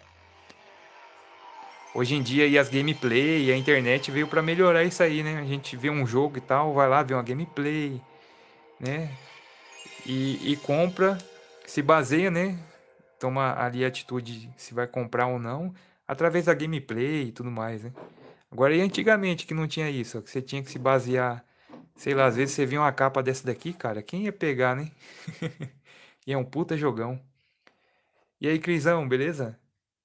Hoje em dia, e as gameplay e a internet veio pra melhorar isso aí, né? A gente vê um jogo e tal, vai lá ver uma gameplay, né? E, e compra, se baseia, né? Toma ali a atitude se vai comprar ou não, através da gameplay e tudo mais, né? Agora, e antigamente que não tinha isso, ó, que você tinha que se basear, sei lá, às vezes você via uma capa dessa daqui, cara, quem ia pegar, né? E é um puta jogão. E aí, Crisão, beleza?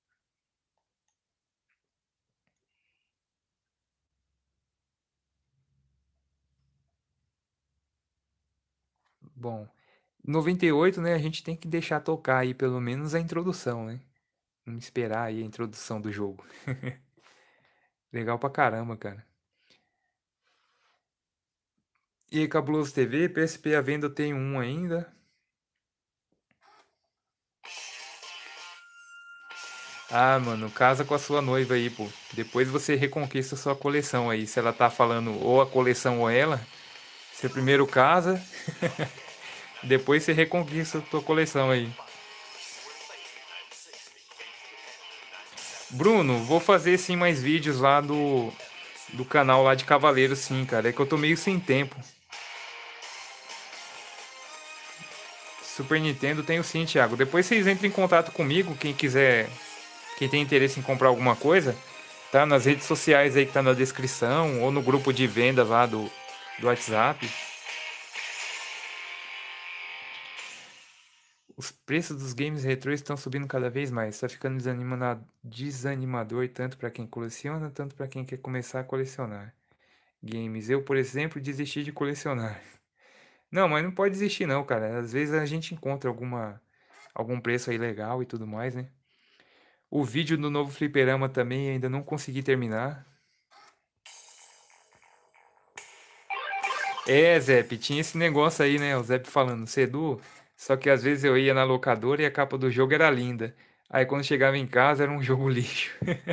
Bom, noventa e oito, né? A gente tem que deixar tocar aí pelo menos a introdução, né? Vamos esperar aí a introdução do jogo. Legal pra caramba, cara. E aí, Cabuloso T V, P S P à venda eu tenho um ainda. Ah, mano, casa com a sua noiva aí, pô. Depois você reconquista a sua coleção aí. Se ela tá falando ou a coleção ou ela, você primeiro casa, depois você reconquista a tua coleção aí. Bruno, vou fazer sim mais vídeos lá do, do canal lá de Cavaleiro, sim, cara. É que eu tô meio sem tempo. Super Nintendo tenho sim, Thiago. Depois vocês entrem em contato comigo, quem quiser, quem tem interesse em comprar alguma coisa, tá? Nas redes sociais aí que tá na descrição, ou no grupo de vendas lá do, do WhatsApp. Os preços dos games retrô estão subindo cada vez mais. Está ficando desanima- desanimador tanto para quem coleciona, tanto para quem quer começar a colecionar games. Eu, por exemplo, desisti de colecionar. Não, mas não pode desistir não, cara. Às vezes a gente encontra alguma algum preço aí legal e tudo mais, né? O vídeo do novo fliperama também ainda não consegui terminar. É, Zep, tinha esse negócio aí, né? O Zep falando, Sedu, só que às vezes eu ia na locadora e a capa do jogo era linda. Aí quando chegava em casa era um jogo lixo.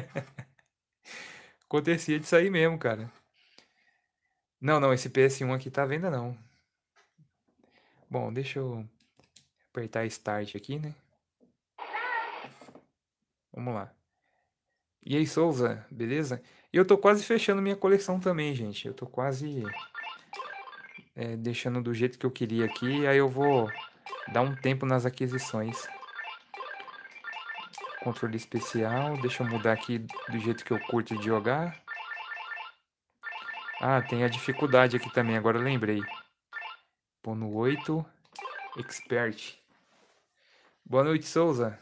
Acontecia disso aí mesmo, cara. Não, não, esse P S um aqui tá à venda não. Bom, deixa eu apertar Start aqui, né? Vamos lá. E aí, Souza, beleza? E eu tô quase fechando minha coleção também, gente. Eu tô quase é, deixando do jeito que eu queria aqui. Aí eu vou dar um tempo nas aquisições. Controle especial. Deixa eu mudar aqui do jeito que eu curto de jogar. Ah, tem a dificuldade aqui também, agora eu lembrei. Pô, no oito, Expert. Boa noite, Souza.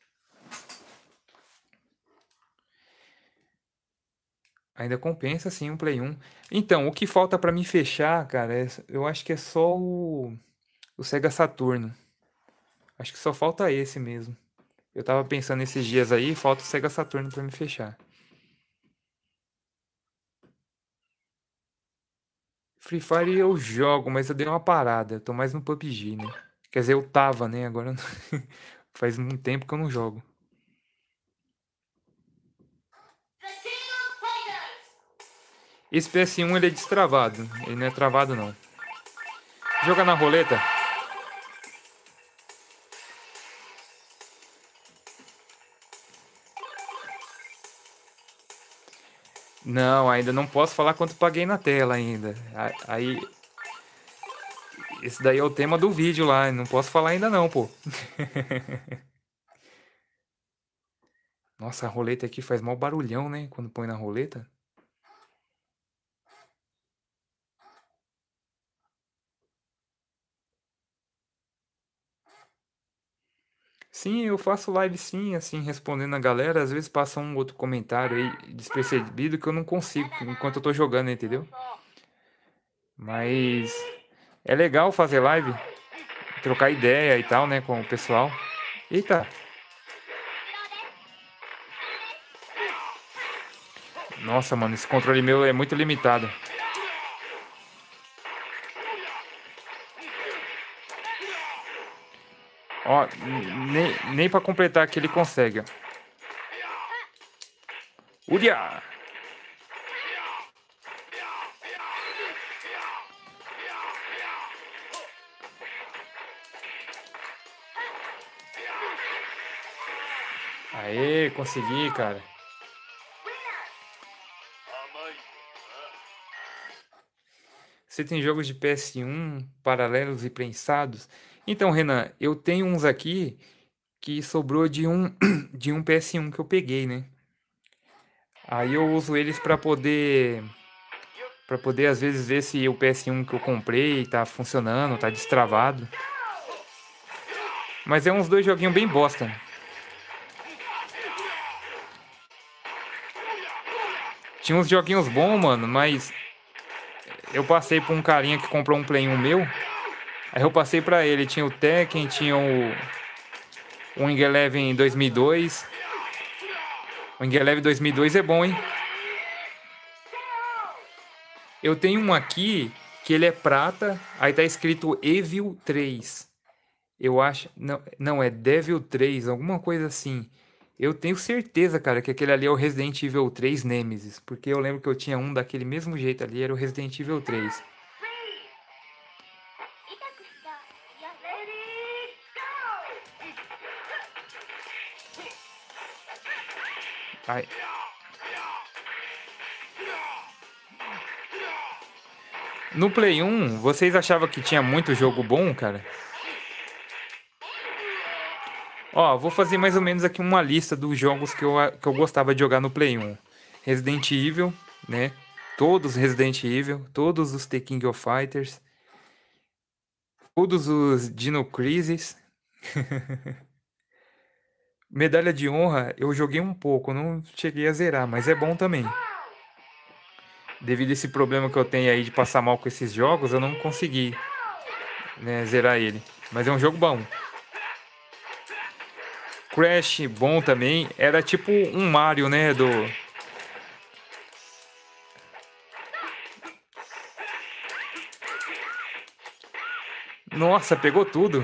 Ainda compensa sim um Play um. Então, o que falta pra me fechar, cara, é- eu acho que é só o, o Sega Saturno. Acho que só falta esse mesmo. Eu tava pensando esses dias aí, falta o Sega Saturno pra me fechar. Free Fire eu jogo, mas eu dei uma parada. Eu tô mais no P U B G, né? Quer dizer, eu tava, né? Agora não- faz muito tempo que eu não jogo. Esse P S um ele é destravado. Ele não é travado não. Joga na roleta. Não, ainda não posso falar quanto paguei na tela ainda. A- Aí, esse daí é o tema do vídeo lá. Não posso falar ainda não, pô. Nossa, a roleta aqui faz mal barulhão, né? Quando põe na roleta. Sim, eu faço live sim, assim, respondendo a galera. Às vezes passa um outro comentário aí despercebido que eu não consigo enquanto eu tô jogando, entendeu? Mas é legal fazer live, trocar ideia e tal, né, com o pessoal. Eita, nossa, mano, esse controle meu é muito limitado. Ó, nem, nem pra completar aqui ele consegue, ó. Uria! Aê, consegui, cara. Você tem jogos de P S um paralelos e prensados? Então, Renan, eu tenho uns aqui que sobrou de um de um P S um que eu peguei, né? Aí eu uso eles pra poder para poder às vezes ver se o P S um que eu comprei tá funcionando, tá destravado. Mas é uns dois joguinhos bem bosta. Tinha uns joguinhos bons, mano, mas eu passei por um carinha que comprou um Play um meu. Aí eu passei pra ele, tinha o Tekken, tinha o o Wing Eleven dois mil e dois. O Wing Eleven dois mil e dois é bom, hein? Eu tenho um aqui que ele é prata, aí tá escrito Evil três. Eu acho. Não, não, é Devil três, alguma coisa assim. Eu tenho certeza, cara, que aquele ali é o Resident Evil três Nemesis. Porque eu lembro que eu tinha um daquele mesmo jeito ali, era o Resident Evil três. Ai. No Play um, vocês achavam que tinha muito jogo bom, cara? Ó, vou fazer mais ou menos aqui uma lista dos jogos que eu, que eu gostava de jogar no Play um. Resident Evil, né? Todos Resident Evil, todos os The King of Fighters, todos os Dino Crisis, Medalha de honra, eu joguei um pouco, não cheguei a zerar, mas é bom também. Devido a esse problema que eu tenho aí de passar mal com esses jogos, eu não consegui, né, zerar ele. Mas é um jogo bom. Crash, bom também. Era tipo um Mario, né, do... Nossa, pegou tudo.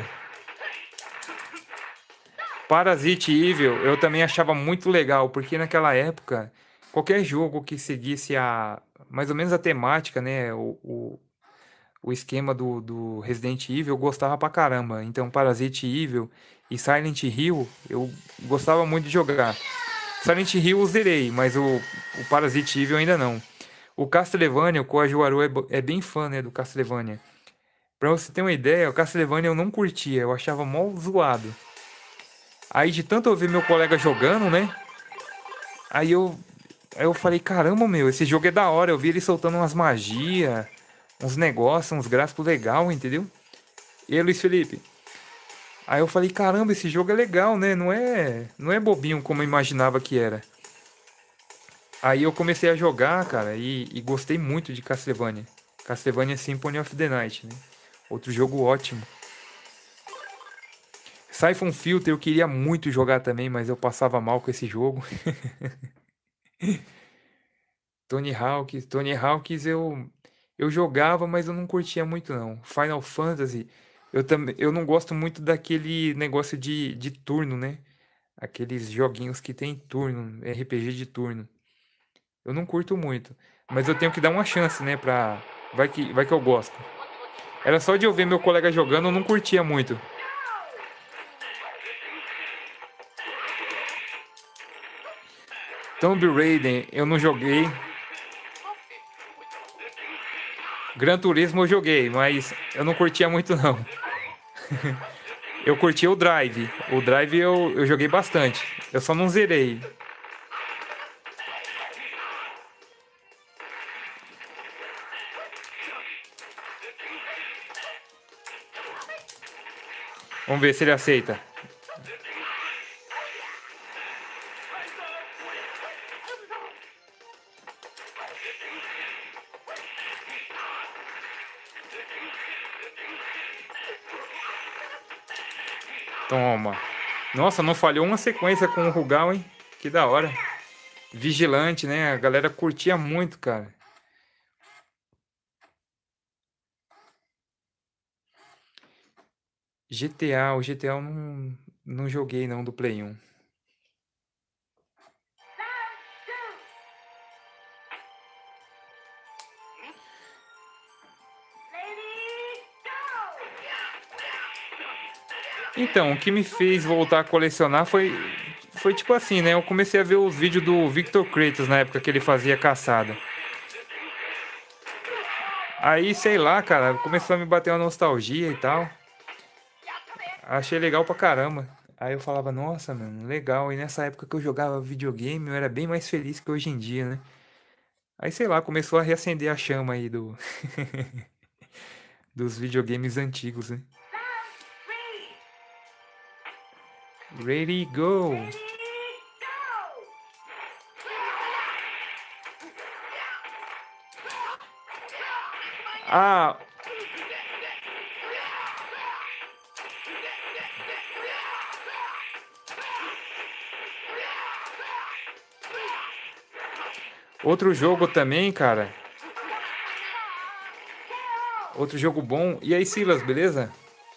Parasite Evil, eu também achava muito legal, porque naquela época, qualquer jogo que seguisse a mais ou menos a temática, né, o, o, o esquema do, do Resident Evil, eu gostava pra caramba. Então, Parasite Evil e Silent Hill, eu gostava muito de jogar. Silent Hill eu zerei, mas o, o Parasite Evil ainda não. O Castlevania, o Koajuaru é, bo- é bem fã, né, do Castlevania. Pra você ter uma ideia, o Castlevania eu não curtia, eu achava mó zoado. Aí de tanto eu ver meu colega jogando, né? Aí eu, aí eu falei, caramba, meu, esse jogo é da hora. Eu vi ele soltando umas magias, uns negócios, uns gráficos legal, entendeu? E aí, Luiz Felipe? Aí eu falei, caramba, esse jogo é legal, né? Não é, não é bobinho como eu imaginava que era. Aí eu comecei a jogar, cara, e, e gostei muito de Castlevania. Castlevania Symphony of the Night, né? Outro jogo ótimo. Siphon Filter eu queria muito jogar também, mas eu passava mal com esse jogo. Tony Hawk, Tony Hawks eu eu jogava, mas eu não curtia muito não. Final Fantasy, eu também eu não gosto muito daquele negócio de, de turno, né? Aqueles joguinhos que tem turno, R P G de turno. Eu não curto muito, mas eu tenho que dar uma chance, né, pra vai que vai que eu gosto. Era só de eu ver meu colega jogando, eu não curtia muito. Tomb Raider, eu não joguei. Gran Turismo eu joguei, mas eu não curtia muito não. Eu curti o Drive. O Drive eu, eu joguei bastante. Eu só não zerei. Vamos ver se ele aceita. Toma. Nossa, não falhou uma sequência com o Rugal, hein? Que da hora. Vigilante, né? A galera curtia muito, cara. G T A, o G T A eu não, não joguei não do Play um. Então, o que me fez voltar a colecionar foi, foi tipo assim, né? Eu comecei a ver os vídeos do Victor Kratos na época que ele fazia caçada. Aí, sei lá, cara, começou a me bater uma nostalgia e tal. Achei legal pra caramba. Aí eu falava, nossa, mano, legal. E nessa época que eu jogava videogame, eu era bem mais feliz que hoje em dia, né? Aí, sei lá, começou a reacender a chama aí do dos videogames antigos, né? Ready, go! Ah, outro jogo também, cara. Outro jogo bom. E aí, Silas, beleza?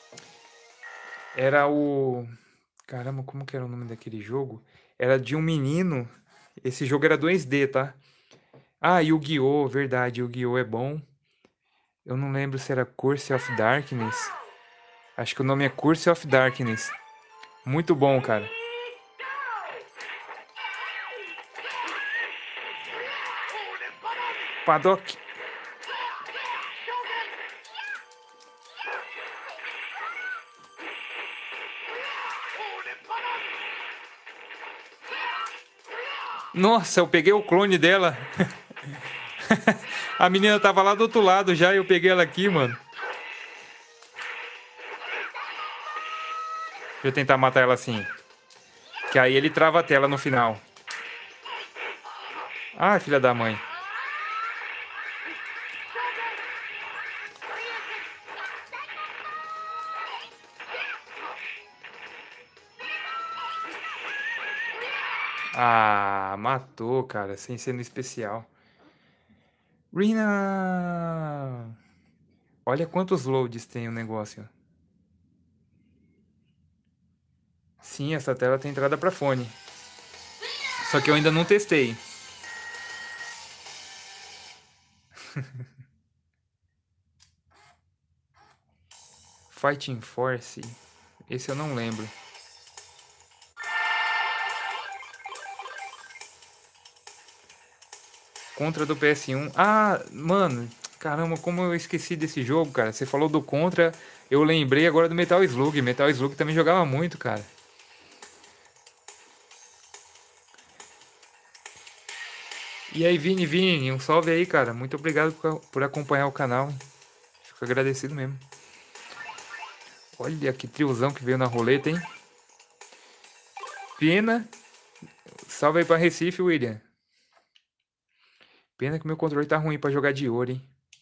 Era o. Caramba, como que era o nome daquele jogo? Era de um menino. Esse jogo era dois D, tá? Ah, Yu-Gi-Oh! Verdade, Yu-Gi-Oh! É bom. Eu não lembro se era Curse of Darkness. Acho que o nome é Curse of Darkness. Muito bom, cara. Paddock. Nossa, eu peguei o clone dela. A menina tava lá do outro lado já e eu peguei ela aqui, mano. Deixa eu tentar matar ela assim. Que aí ele trava a tela no final. Ah, filha da mãe. Ah, matou, cara, sem ser no especial. Rina! Olha quantos loads tem o negócio. Sim, essa tela tem entrada para fone. Só que eu ainda não testei. Fighting Force. Esse eu não lembro. Contra do P S um. Ah, mano. Caramba, como eu esqueci desse jogo, cara. Você falou do Contra. Eu lembrei agora do Metal Slug. Metal Slug também jogava muito, cara. E aí, Vini, Vini, um salve aí, cara. Muito obrigado por, por acompanhar o canal. Fico agradecido mesmo. Olha que triozão que veio na roleta, hein? Pena. Salve aí pra Recife, William. Pena que meu controle tá ruim pra jogar de ouro, hein?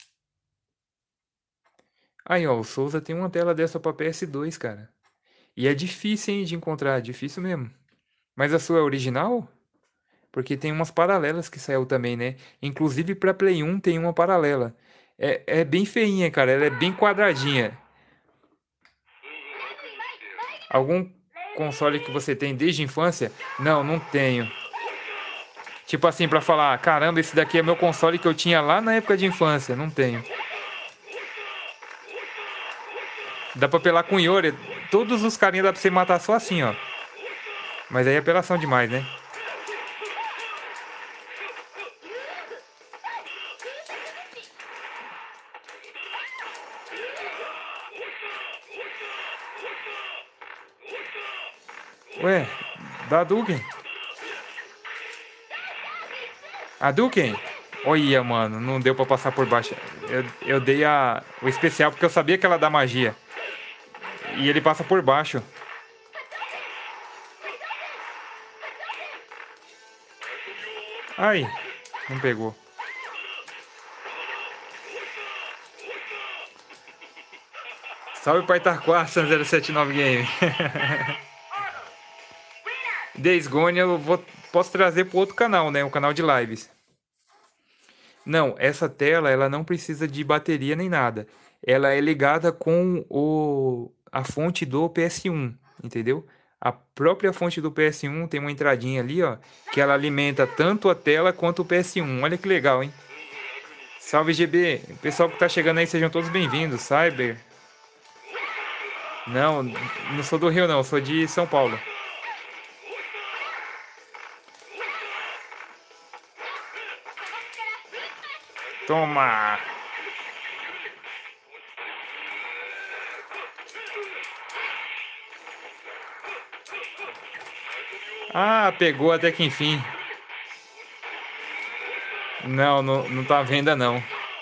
Aí, ó, o Souza tem uma tela dessa pra P S dois, cara. E é difícil, hein, de encontrar. Difícil mesmo. Mas a sua é original? Porque tem umas paralelas que saiu também, né? Inclusive pra Play um tem uma paralela. É, é bem feinha, cara. Ela é bem quadradinha. Algum console que você tem desde a infância? Não, não tenho. Tipo assim, pra falar, caramba, esse daqui é meu console que eu tinha lá na época de infância. Não tenho. Dá pra apelar com Yori. Todos os carinhas dá pra você matar só assim, ó. Mas aí é apelação demais, né? Ué, da Duken. A Duken? Olha, mano, não deu pra passar por baixo. Eu, eu dei a, o especial porque eu sabia que ela dá magia. E ele passa por baixo. Ai, não pegou. Salve Pai Tarquaça zero sete nove Game. Days Gone eu vou, posso trazer pro outro canal, né? O canal de lives. Não, essa tela ela não precisa de bateria nem nada. Ela é ligada com o, a fonte do P S um, entendeu? A própria fonte do P S um tem uma entradinha ali, ó, que ela alimenta tanto a tela quanto o P S um. Olha que legal, hein? Salve G B, o pessoal que tá chegando aí, sejam todos bem-vindos. Cyber. Não, não sou do Rio não, sou de São Paulo. Toma! Ah, pegou até que enfim. Não, não, não tá à venda não.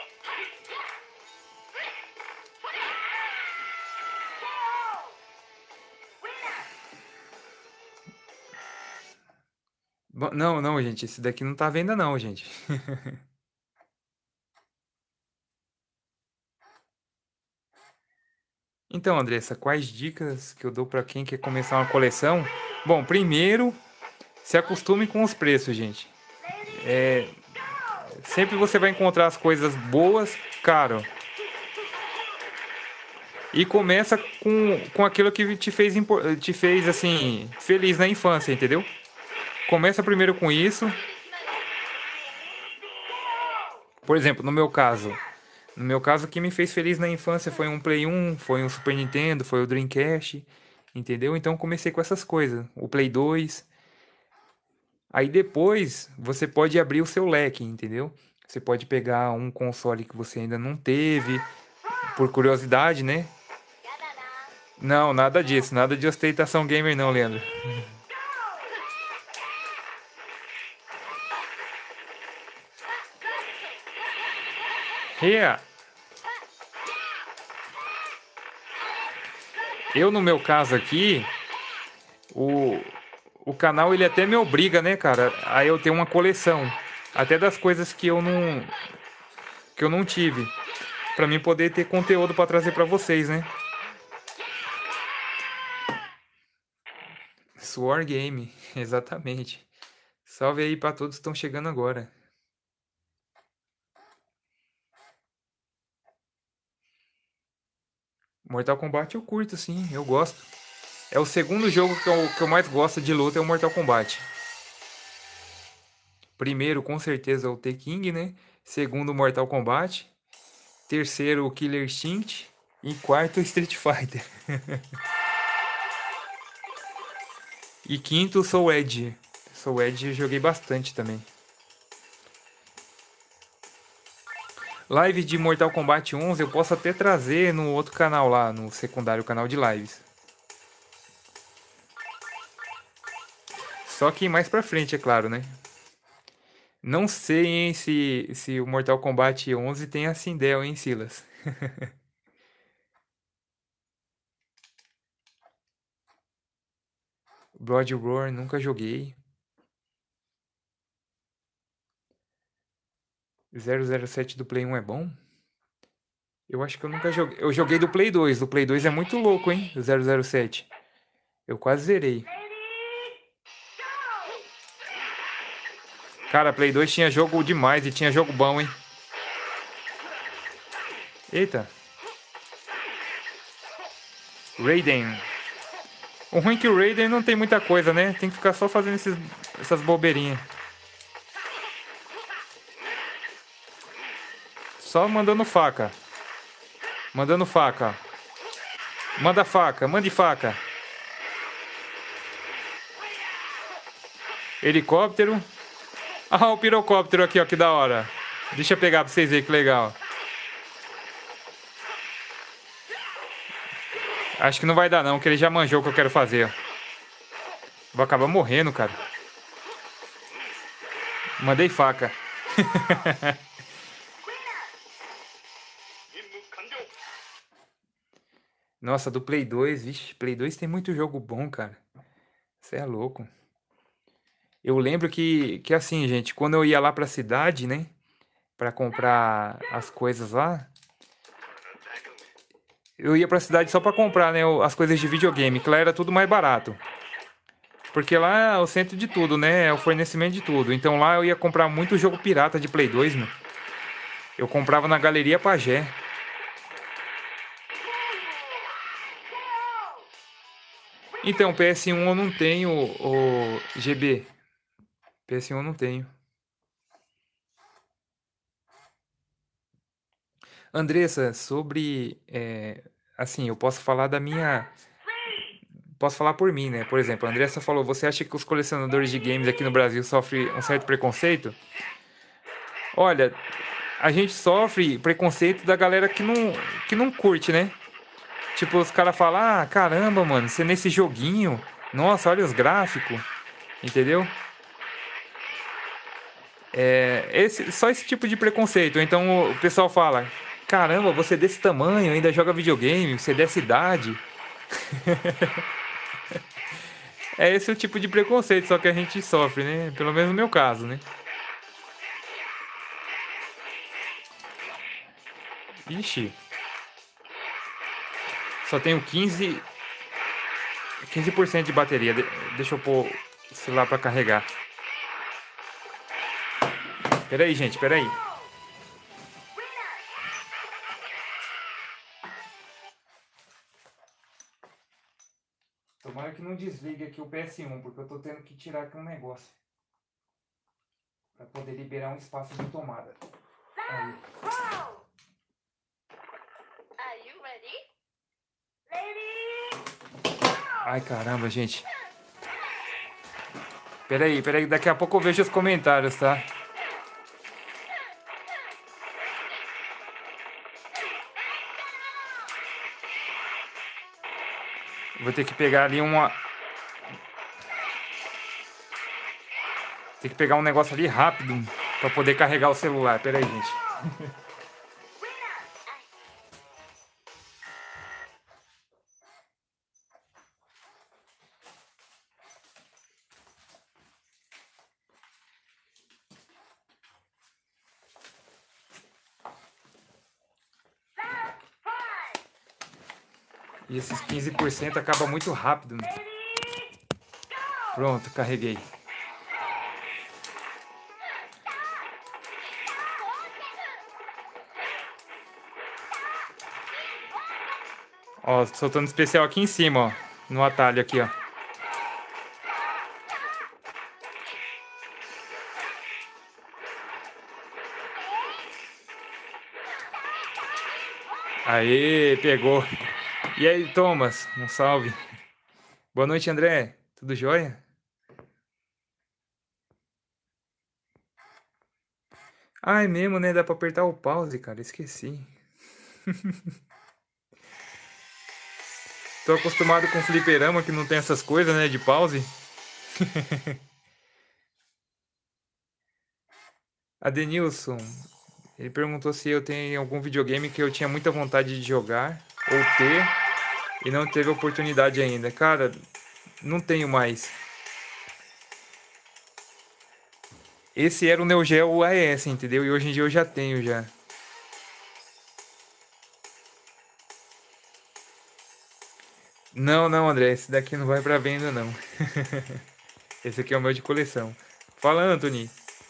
Bom, não, não, gente, esse daqui não tá à venda não, gente. Então, Andressa, quais dicas que eu dou pra quem quer começar uma coleção? Bom, primeiro, se acostume com os preços, gente. É, sempre você vai encontrar as coisas boas, caro. E começa com, com aquilo que te fez, impo- te fez, assim, feliz na infância, entendeu? Começa primeiro com isso. Por exemplo, no meu caso. No meu caso, o que me fez feliz na infância foi um Play um, foi um Super Nintendo, foi o Dreamcast, entendeu? Então comecei com essas coisas. O Play dois. Aí depois você pode abrir o seu leque, entendeu? Você pode pegar um console que você ainda não teve, por curiosidade, né? Não, nada disso, nada de ostentação gamer não, Leandro. Yeah. Eu, no meu caso aqui, O, o canal ele até me obriga, né, cara, a eu ter uma coleção. Até das coisas que eu não que eu não tive, pra mim poder ter conteúdo pra trazer pra vocês, né? Sword Game, exatamente. Salve aí pra todos que estão chegando agora. Mortal Kombat eu curto, sim, eu gosto. É o segundo jogo que eu, que eu mais gosto de luta, é o Mortal Kombat. Primeiro, com certeza, é o The King, né? Segundo, Mortal Kombat. Terceiro, o Killer Instinct. E quarto, Street Fighter. E quinto, Soul Edge. Soul Edge eu joguei bastante também. Live de Mortal Kombat onze eu posso até trazer no outro canal lá, no secundário canal de lives. Só que mais pra frente, é claro, né? Não sei, hein, se, se o Mortal Kombat onze tem a Sindel, hein, Silas? Blood Roar, nunca joguei. zero zero sete do Play um é bom? Eu acho que eu nunca joguei. Eu joguei do Play dois. Do Play dois é muito louco, hein? O zero zero sete. Eu quase zerei. Cara, Play dois tinha jogo demais e tinha jogo bom, hein? Eita. Raiden. O ruim é que o Raiden não tem muita coisa, né? Tem que ficar só fazendo esses, essas bobeirinhas. Só mandando faca. Mandando faca. Manda faca, mande faca. Helicóptero. Ah, o pirocóptero aqui, ó, que da hora. Deixa eu pegar pra vocês verem que legal. Acho que não vai dar não, que ele já manjou o que eu quero fazer. Vou acabar morrendo, cara. Mandei faca. Nossa, do Play dois, vixe, Play dois tem muito jogo bom, cara. Você é louco. Eu lembro que, que assim, gente, quando eu ia lá pra cidade, né, pra comprar as coisas lá, eu ia pra cidade só pra comprar, né, as coisas de videogame, que lá era tudo mais barato. Porque lá é o centro de tudo, né, é o fornecimento de tudo. Então lá eu ia comprar muito jogo pirata de Play dois, meu. Eu comprava na Galeria Pajé. Então, P S um eu não tenho, o G B. P S um eu não tenho. Andressa, sobre. É, assim, eu posso falar da minha. Posso falar por mim, né? Por exemplo, a Andressa falou: você acha que os colecionadores de games aqui no Brasil sofrem um certo preconceito? Olha, a gente sofre preconceito da galera que não, que não curte, né? Tipo, os caras falam: ah, caramba, mano, você nesse joguinho. Nossa, olha os gráficos. Entendeu? É, esse, só esse tipo de preconceito. Então o pessoal fala: caramba, você é desse tamanho, ainda joga videogame, você é dessa idade. É esse o tipo de preconceito, só que a gente sofre, né? Pelo menos no meu caso, né? Ixi, só tenho quinze, quinze por cento de bateria. De- deixa eu pôr o celular pra carregar. Pera aí, gente, pera aí. Tomara que não desligue aqui o P S um, porque eu tô tendo que tirar aqui um negócio. Pra poder liberar um espaço de tomada. Aí. Ai, caramba, gente. Pera aí, pera aí, daqui a pouco eu vejo os comentários, tá? Vou ter que pegar ali uma... Tem que pegar um negócio ali rápido pra poder carregar o celular. Pera aí, gente. E esses quinze por cento acaba muito rápido. Né? Pronto, carreguei. Ó, soltando especial aqui em cima, ó. No atalho aqui, ó. Aê, pegou. E aí, Thomas, um salve. Boa noite, André. Tudo jóia? Ah, é mesmo, né? Dá pra apertar o pause, cara. Esqueci. Tô acostumado com fliperama que não tem essas coisas, né? De pause. Adenilson, ele perguntou se eu tenho algum videogame que eu tinha muita vontade de jogar ou ter e não teve oportunidade ainda. Cara, não tenho mais. Esse era o Neo Geo A E S, entendeu? E hoje em dia eu já tenho já. Não, não, André, esse daqui não vai pra venda, não. Esse aqui é o meu de coleção. Fala, Anthony.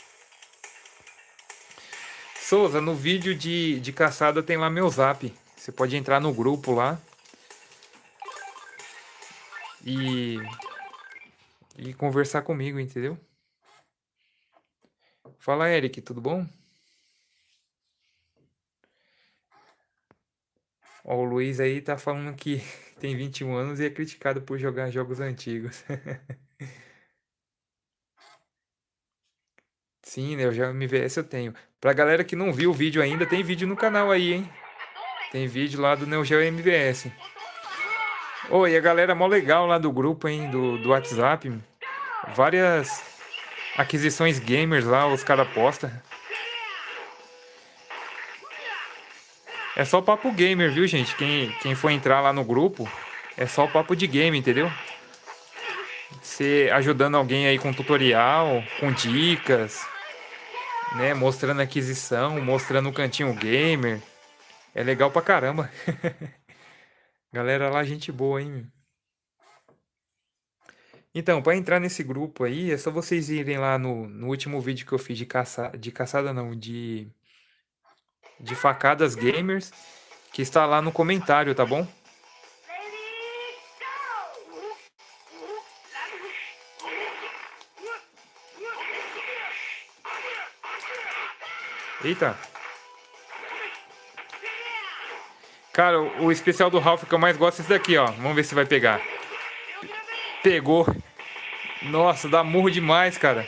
Souza, no vídeo de, de caçada tem lá meu zap. Você pode entrar no grupo lá e, e conversar comigo, entendeu? Fala, Eric, tudo bom? Ó, o Luiz aí tá falando que tem vinte e um anos e é criticado por jogar jogos antigos. Sim, né? Eu já M V S eu tenho. Pra galera que não viu o vídeo ainda, tem vídeo no canal aí, hein? Tem vídeo lá do Neo Geo M V S. Oi, e a galera mó legal lá do grupo, hein? Do, do WhatsApp. Várias aquisições gamers lá, os caras postam. É só papo gamer, viu, gente? Quem, quem for entrar lá no grupo, é só papo de game, entendeu? Você ajudando alguém aí com tutorial, com dicas, né? Mostrando aquisição, mostrando o cantinho gamer. É legal pra caramba. Galera lá, gente boa, hein? Então, pra entrar nesse grupo aí, é só vocês irem lá no, no último vídeo que eu fiz de caça, de caçada não, de, de facadas gamers, que está lá no comentário, tá bom? Eita. Cara, o, o especial do Ralph que eu mais gosto é esse daqui, ó. Vamos ver se vai pegar. Pegou. Nossa, dá murro demais, cara.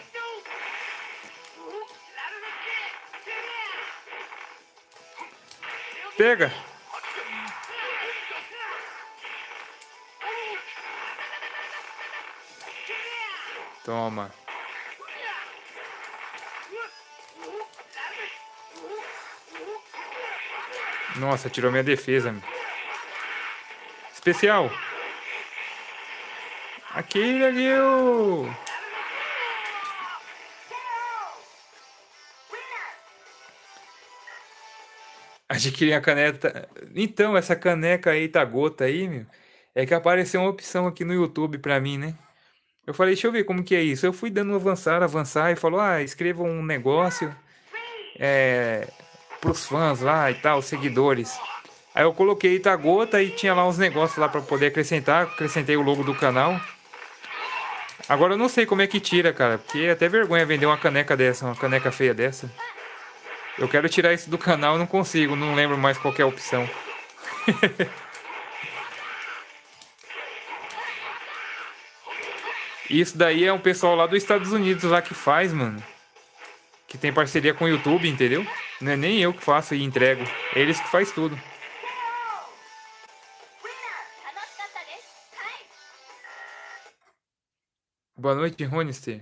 Pega. Toma. Nossa, tirou minha defesa. Meu. Especial. Aquele ali, o... Adquiri a caneta. Então, essa caneca aí, tá gota aí, meu. É que apareceu uma opção aqui no YouTube pra mim, né? Eu falei, deixa eu ver como que é isso. Eu fui dando um avançar, avançar e falou, ah, escreva um negócio é, pros fãs lá e tal, seguidores. Aí eu coloquei Itagota e tinha lá uns negócios lá pra poder acrescentar. Acrescentei o logo do canal. Agora eu não sei como é que tira, cara. Porque é até vergonha vender uma caneca dessa, uma caneca feia dessa. Eu quero tirar isso do canal, não consigo, não lembro mais qual que é a opção. Isso daí é um pessoal lá dos Estados Unidos lá que faz, mano. Que tem parceria com o YouTube, entendeu? Não é nem eu que faço e entrego. É eles que faz tudo. Boa noite, Ronister.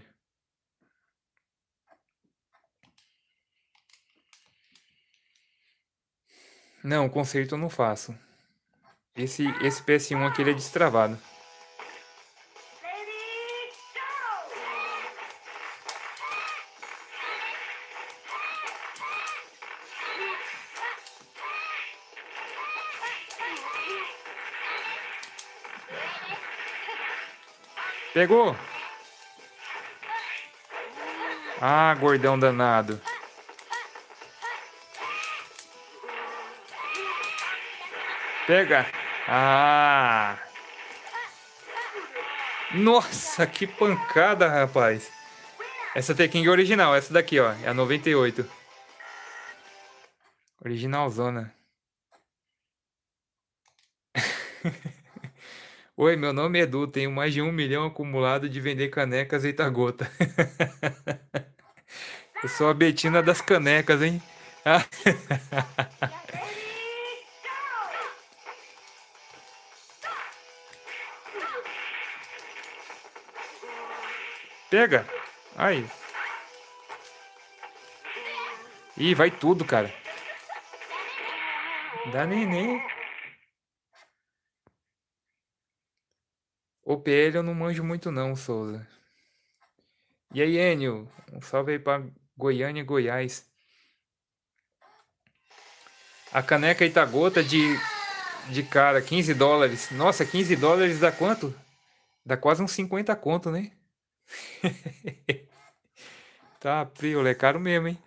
Não, conserto eu não faço. Esse, esse P S um aqui ele é destravado. Pegou. Ah, gordão danado. Pega. Ah. Nossa, que pancada, rapaz. Essa Teking é original, essa daqui, ó. É a noventa e oito. Originalzona. Oi, meu nome é Edu, tenho mais de um milhão acumulado de vender canecas eita gota. Eu sou a Betina das canecas, hein? Ah. Pega. Aí. Ih, vai tudo, cara. Dá neném. O P L eu não manjo muito não, Souza. E aí, Enio? Um salve aí pra Goiânia, Goiás. A caneca Itagota de, de cara, quinze dólares. Nossa, quinze dólares dá quanto? Dá quase uns cinquenta conto, né? Tá, prio, é caro mesmo, hein?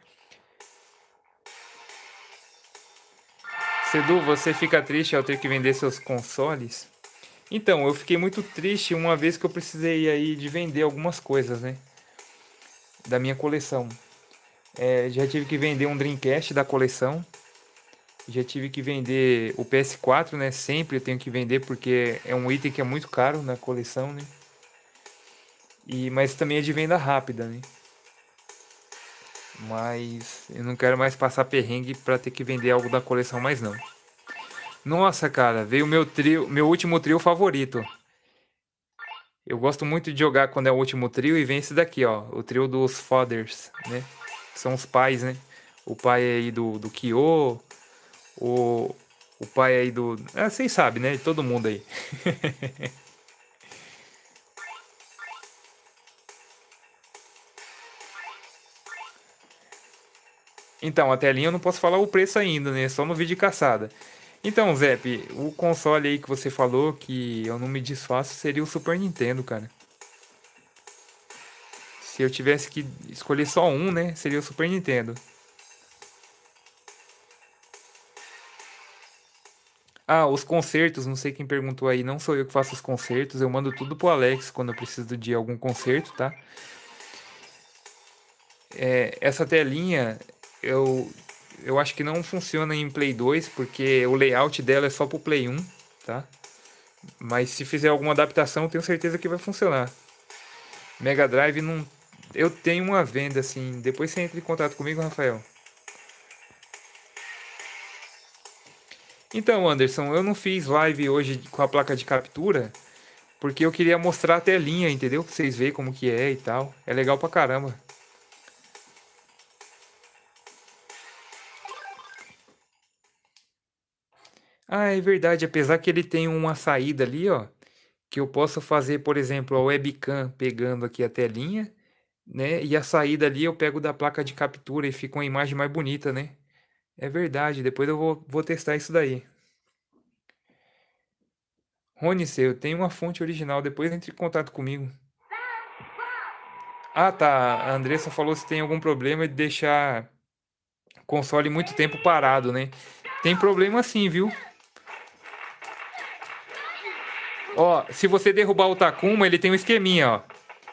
Sedu, você fica triste ao ter que vender seus consoles? Então, eu fiquei muito triste uma vez que eu precisei aí de vender algumas coisas, né? Da minha coleção. É, já tive que vender um Dreamcast da coleção. Já tive que vender o P S quatro, né? Sempre eu tenho que vender porque é um item que é muito caro na coleção, né? E, mas também é de venda rápida, né? Mas eu não quero mais passar perrengue pra ter que vender algo da coleção mais não. Nossa, cara, veio meu trio, meu último trio favorito. Eu gosto muito de jogar quando é o último trio e vem esse daqui, ó. O trio dos Fathers, né? São os pais, né? O pai aí do, do Kyo, o, o pai aí do... Ah, vocês sabem, né? Todo mundo aí. Então, a telinha eu não posso falar o preço ainda, né? Só no vídeo de caçada. Então, Zep, o console aí que você falou que eu não me desfaço seria o Super Nintendo, cara. Se eu tivesse que escolher só um, né? Seria o Super Nintendo. Ah, os concertos, não sei quem perguntou aí, não sou eu que faço os concertos, eu mando tudo pro Alex quando eu preciso de algum concerto, tá? É, essa telinha, eu, eu acho que não funciona em Play dois, porque o layout dela é só pro Play um, tá? Mas se fizer alguma adaptação, eu tenho certeza que vai funcionar. Mega Drive não. Eu tenho uma venda assim. Depois você entra em contato comigo, Rafael. Então, Anderson, eu não fiz live hoje com a placa de captura porque eu queria mostrar a telinha, entendeu? Pra vocês verem como que é e tal. É legal pra caramba. Ah, é verdade. Apesar que ele tem uma saída ali, ó, que eu posso fazer, por exemplo, a webcam pegando aqui a telinha, né? E a saída ali eu pego da placa de captura e fica uma imagem mais bonita, né? É verdade. Depois eu vou, vou testar isso daí. Rony, eu tenho uma fonte original. Depois entre em contato comigo. Ah, tá. A Andressa falou se tem algum problema de deixar o console muito tempo parado, né? Tem problema sim, viu? Ó, se você derrubar o Takuma, ele tem um esqueminha, ó.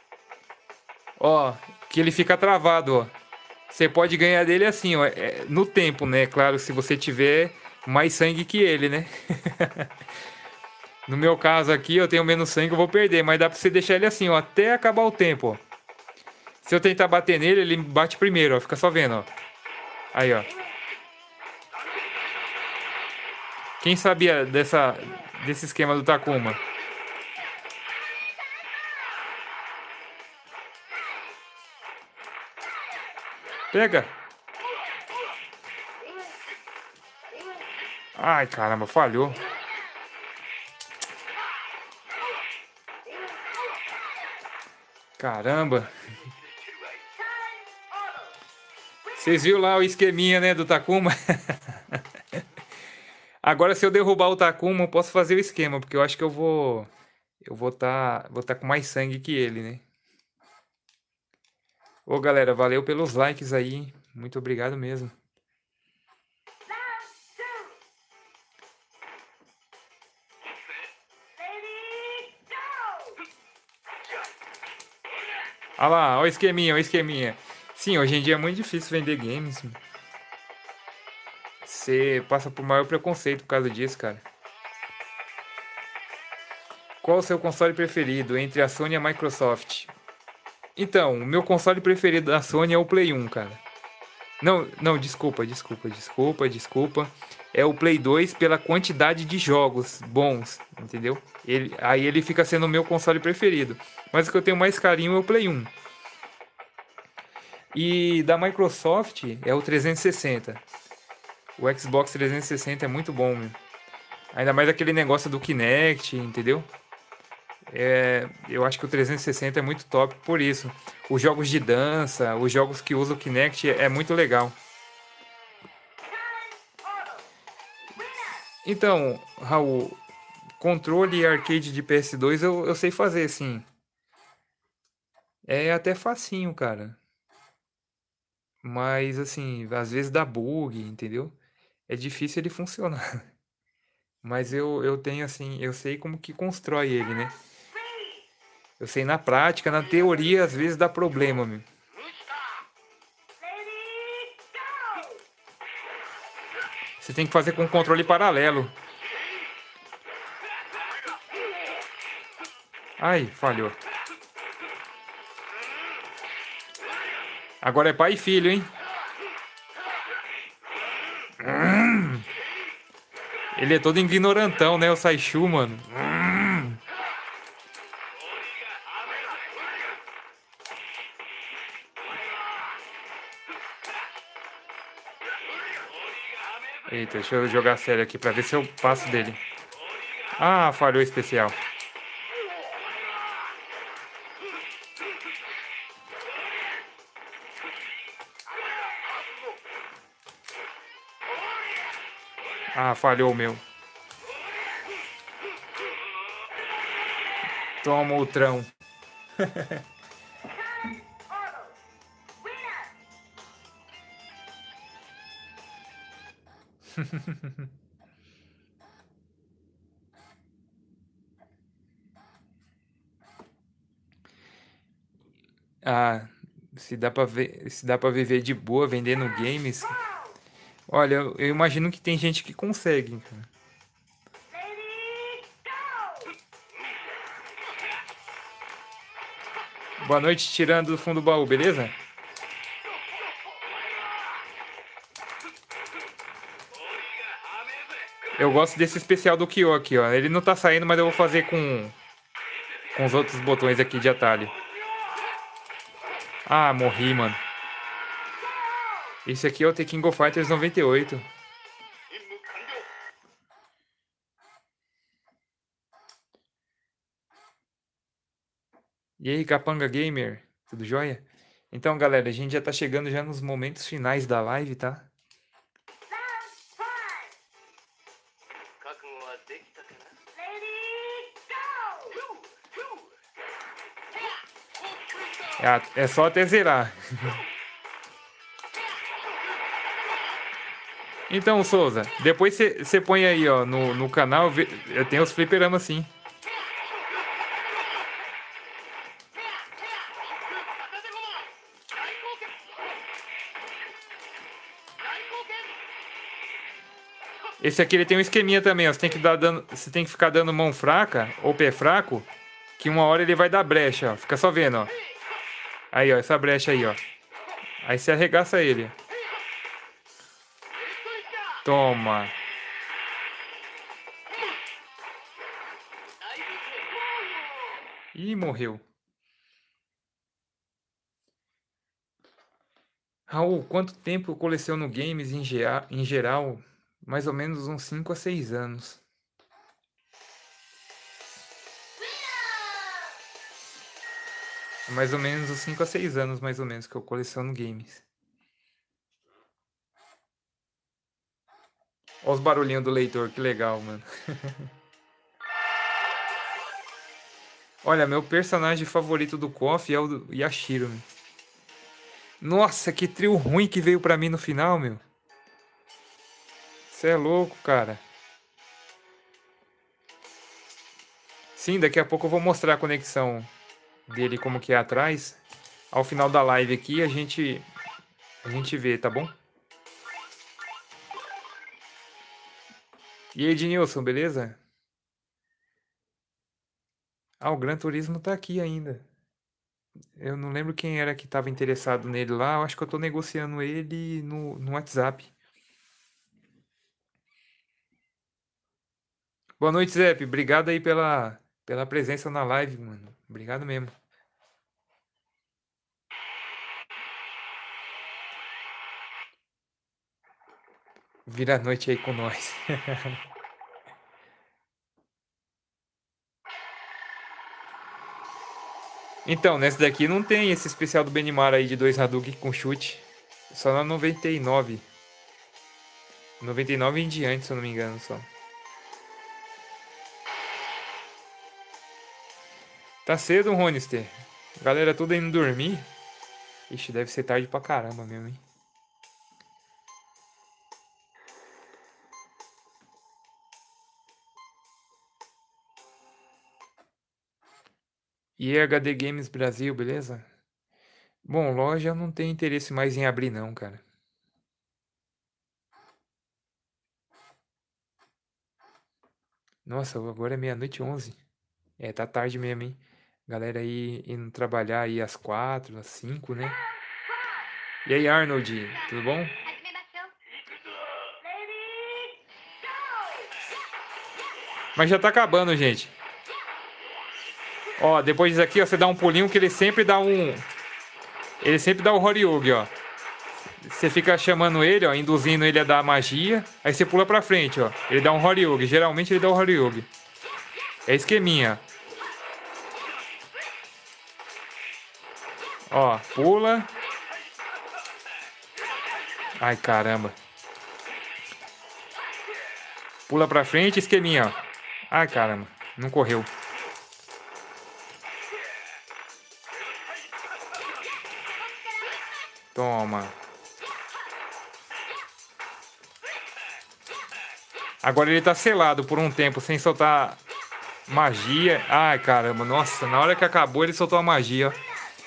Ó, que ele fica travado, ó. Você pode ganhar dele assim, ó. É, no tempo, né? Claro, se você tiver mais sangue que ele, né? No meu caso aqui, eu tenho menos sangue, eu vou perder. Mas dá pra você deixar ele assim, ó. Até acabar o tempo, ó. Se eu tentar bater nele, ele bate primeiro, ó. Fica só vendo, ó. Aí, ó. Quem sabia dessa, desse esquema do Takuma? Pega. Ai, caramba, falhou. Caramba. Vocês viram lá o esqueminha, né, do Takuma? Agora, se eu derrubar o Takuma, eu posso fazer o esquema, porque eu acho que eu vou... eu vou estar vou tá com mais sangue que ele, né? Ô, galera, valeu pelos likes aí. Muito obrigado mesmo. Olha lá, olha o esqueminha, olha o esqueminha. Sim, hoje em dia é muito difícil vender games. Você passa por maior preconceito por causa disso, cara. Qual o seu console preferido entre a Sony e a Microsoft? Então, o meu console preferido da Sony é o Play um, cara. Não, não, desculpa, desculpa, desculpa, desculpa. É o Play dois pela quantidade de jogos bons, entendeu? Ele, aí ele fica sendo o meu console preferido. Mas o que eu tenho mais carinho é o Play um. E da Microsoft é o trezentos e sessenta. O Xbox trezentos e sessenta é muito bom, meu. Ainda mais aquele negócio do Kinect, entendeu? É, eu acho que o trezentos e sessenta é muito top por isso. Os jogos de dança, os jogos que usam o Kinect é muito legal. Então, Raul, controle e arcade de P S dois eu, eu sei fazer, sim. É até facinho, cara. Mas, assim, às vezes dá bug, entendeu? É difícil ele funcionar. Mas eu, eu tenho, assim, eu sei como que constrói ele, né? Eu sei na prática, na teoria, às vezes dá problema, meu. Você tem que fazer com controle paralelo. Ai, falhou. Agora é pai e filho, hein? Hum. Ele é todo ignorantão, né? O Saichu, mano. Hum. Eita, deixa eu jogar sério aqui pra ver se eu passo dele. Ah, falhou especial. Ah, falhou o meu. Toma o trão. Ah, se dá pra ver, se dá para viver de boa vendendo games. Olha, eu, eu imagino que tem gente que consegue, cara. Boa noite, tirando do fundo do baú, beleza? Eu gosto desse especial do Kyo aqui, ó. Ele não tá saindo, mas eu vou fazer com, com os outros botões aqui de atalho. Ah, morri, mano. Esse aqui é o The King of Fighters noventa e oito. E aí, Capanga Gamer? Tudo jóia? Então, galera, a gente já tá chegando já nos momentos finais da live, tá? É, é só até zerar. Então, Souza, depois você põe aí, ó, no, no canal, eu tenho os fliperamas sim. Esse aqui ele tem um esqueminha também, ó. Você tem que dar dando, você tem que ficar dando mão fraca ou pé fraco, que uma hora ele vai dar brecha, ó. Fica só vendo, ó. Aí, ó, essa brecha aí, ó. Aí você arregaça ele. Toma. Ih, morreu. Raul, quanto tempo eu coleciono games em, gea- em geral? Mais ou menos uns cinco a seis anos. Mais ou menos uns cinco a seis anos, mais ou menos, que eu coleciono games. Olha os barulhinhos do leitor, que legal, mano. Olha, meu personagem favorito do K O F é o do Yashiro, meu. Nossa, que trio ruim que veio pra mim no final, meu. Você é louco, cara. Sim, daqui a pouco eu vou mostrar a conexão dele como que é atrás. Ao final da live aqui a gente a gente vê, tá bom? E aí, Ednilson, beleza? Ah, o Gran Turismo tá aqui ainda. Eu não lembro quem era que estava interessado nele lá. Eu acho que eu tô negociando ele no, no WhatsApp. Boa noite, Zep. Obrigado aí pela, pela presença na live, mano. Obrigado mesmo. Vira a noite aí com nós. Então, nessa daqui não tem esse especial do Benimar aí de dois Hadouken com chute. Só na noventa e nove. noventa e nove em diante, se eu não me engano, só. Tá cedo, Ronister. Galera tudo indo dormir. Ixi, deve ser tarde pra caramba mesmo, hein? E aí, H D Games Brasil, beleza? Bom, loja eu não tenho interesse mais em abrir não, cara. Nossa, agora é meia-noite e onze. É, tá tarde mesmo, hein? Galera aí indo trabalhar aí às quatro, às cinco, né? E aí, Arnold, tudo bom? Mas já tá acabando, gente. Ó, depois disso aqui, ó, você dá um pulinho que ele sempre dá um... Ele sempre dá o Horyugi, ó. Você fica chamando ele, ó, induzindo ele a dar magia. Aí você pula pra frente, ó. Ele dá um Horyugi. Geralmente ele dá o Horyugi. É esqueminha. Ó, pula. Ai, caramba. Pula pra frente, esqueminha, ó. Ai, caramba. Não correu. Toma. Agora ele tá selado por um tempo sem soltar magia. Ai, caramba. Nossa, na hora que acabou ele soltou a magia, ó.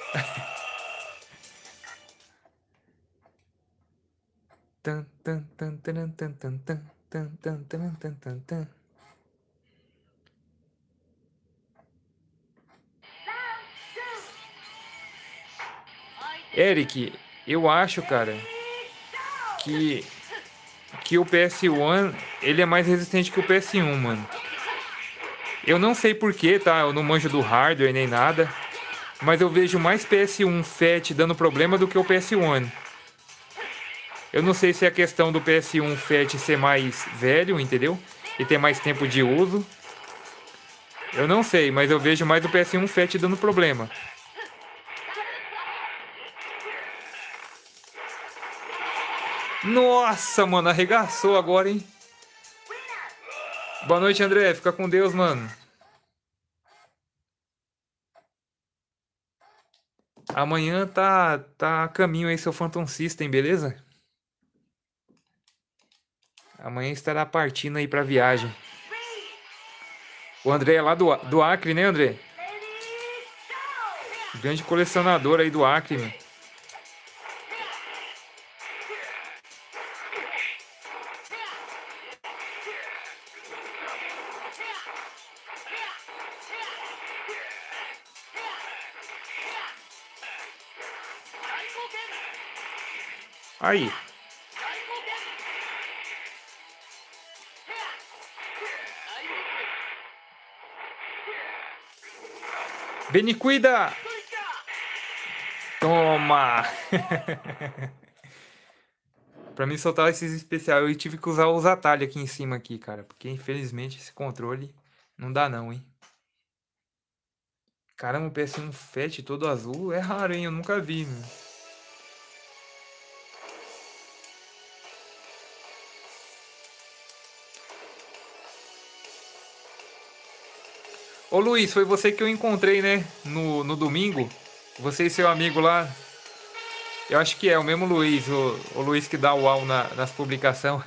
Tan, tan, tan, tan, tan, tan, tan, tan, tan, tan, tan, tan, tan. Eric, eu acho, cara, que que o P S um ele é mais resistente que o P S um, mano. Eu não sei porquê, tá? Eu não manjo do hardware nem nada. Mas eu vejo mais P S um Fat dando problema do que o P S um. Eu não sei se é a questão do P S um Fat ser mais velho, entendeu? E ter mais tempo de uso. Eu não sei, mas eu vejo mais o P S um Fat dando problema. Nossa, mano, arregaçou agora, hein? Boa noite, André. Fica com Deus, mano. Amanhã tá, tá a caminho aí seu Phantom System, beleza? Amanhã estará partindo aí pra viagem. O André é lá do, do Acre, né, André? Grande colecionador aí do Acre, meu. Aí. Benicuida! Toma! Pra mim soltar esses especiais, eu tive que usar os atalhos aqui em cima aqui, cara. Porque infelizmente esse controle não dá não, hein. Caramba, o P S um Fat todo azul é raro, hein. Eu nunca vi, meu. Ô Luiz, foi você que eu encontrei, né? No, no domingo. Você e seu amigo lá. Eu acho que é o mesmo Luiz, o, o Luiz que dá o uau na, nas publicações.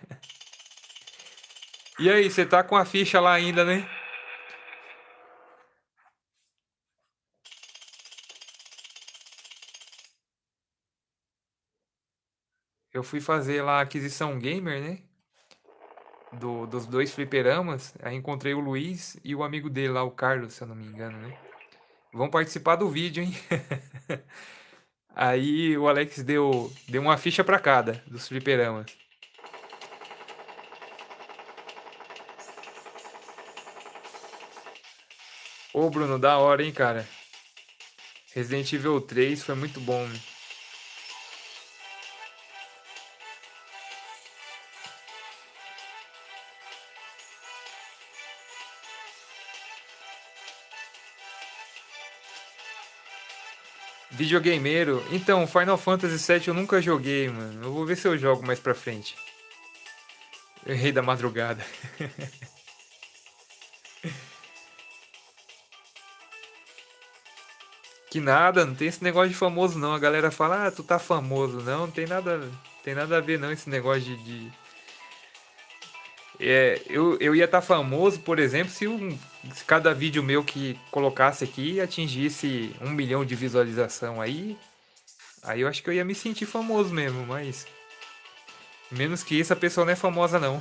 E aí, você tá com a ficha lá ainda, né? Eu fui fazer lá a aquisição gamer, né? Do, dos dois fliperamas. Aí encontrei o Luiz e o amigo dele lá, o Carlos, se eu não me engano, né? Vão participar do vídeo, hein? Aí o Alex deu, deu uma ficha pra cada dos fliperamas. Ô, Bruno, da hora, hein, cara? Resident Evil três foi muito bom, né? Videogameiro. Então, Final Fantasy sete eu nunca joguei, mano. Eu vou ver se eu jogo mais pra frente. Rei da madrugada. Que nada, não tem esse negócio de famoso não. A galera fala, ah, tu tá famoso. Não, não tem nada, tem nada a ver não esse negócio de... de- É, eu, eu ia estar famoso, por exemplo, se, um, se cada vídeo meu que colocasse aqui atingisse um milhão de visualização aí, aí eu acho que eu ia me sentir famoso mesmo, mas menos que isso a pessoa não é famosa não.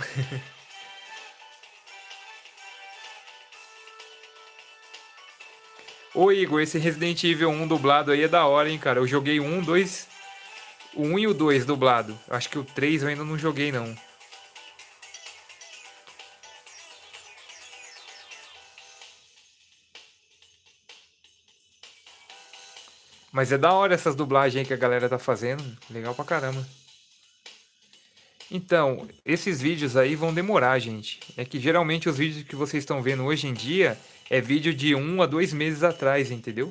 Ô Igor, esse Resident Evil um dublado aí é da hora, hein, cara. Eu joguei o um, dois, o um e o dois dublado. Acho que o três eu ainda não joguei não. Mas é da hora essas dublagens aí que a galera tá fazendo. Legal pra caramba. Então, esses vídeos aí vão demorar, gente. É que geralmente os vídeos que vocês estão vendo hoje em dia é vídeo de um a dois meses atrás, entendeu?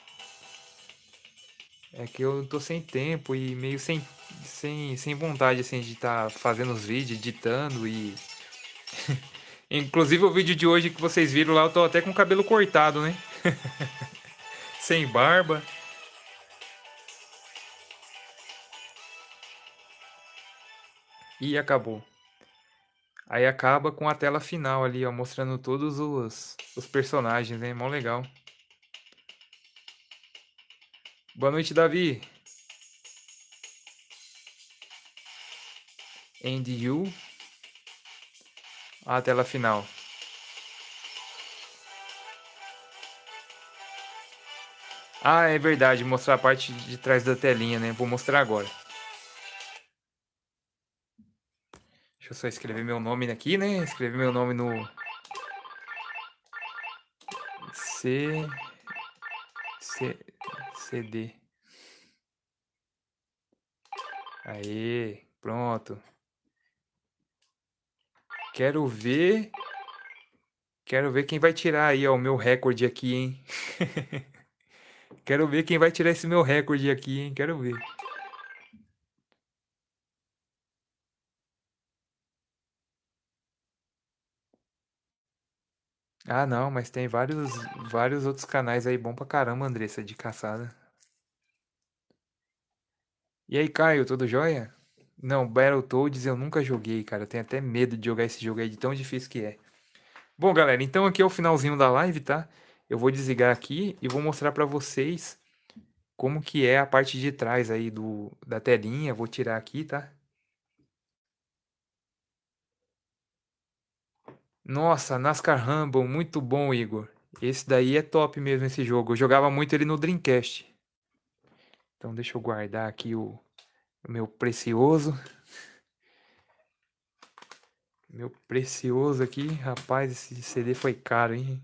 É que eu tô sem tempo e meio sem, sem, sem vontade, assim, de estar fazendo os vídeos, editando e... Inclusive o vídeo de hoje que vocês viram lá, eu tô até com o cabelo cortado, né? Sem barba. E acabou. Aí acaba com a tela final ali, ó, mostrando todos os, os personagens, né? Mó legal. Boa noite, Davi. And you. A tela final. Ah, é verdade, mostrar a parte de trás da telinha, né? Vou mostrar agora. Deixa eu só escrever meu nome aqui, né? Escrever meu nome no C C CD. Aí, pronto. Quero ver, quero ver quem vai tirar aí, ó, o meu recorde aqui, hein? Quero ver quem vai tirar esse meu recorde aqui, hein? Quero ver. Ah, não, mas tem vários, vários outros canais aí bom pra caramba, Andressa, de caçada. E aí, Caio, tudo jóia? Não, Battletoads eu nunca joguei, cara. Eu tenho até medo de jogar esse jogo aí de tão difícil que é. Bom, galera, então aqui é o finalzinho da live, tá? Eu vou desligar aqui e vou mostrar pra vocês como que é a parte de trás aí do, da telinha. Vou tirar aqui, tá? Nossa, NASCAR Rumble, muito bom, Igor. Esse daí é top mesmo, esse jogo. Eu jogava muito ele no Dreamcast. Então deixa eu guardar aqui o, o meu precioso. Meu precioso aqui. Rapaz, esse C D foi caro, hein?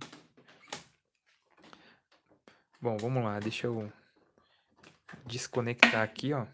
Bom, vamos lá. Deixa eu desconectar aqui, ó.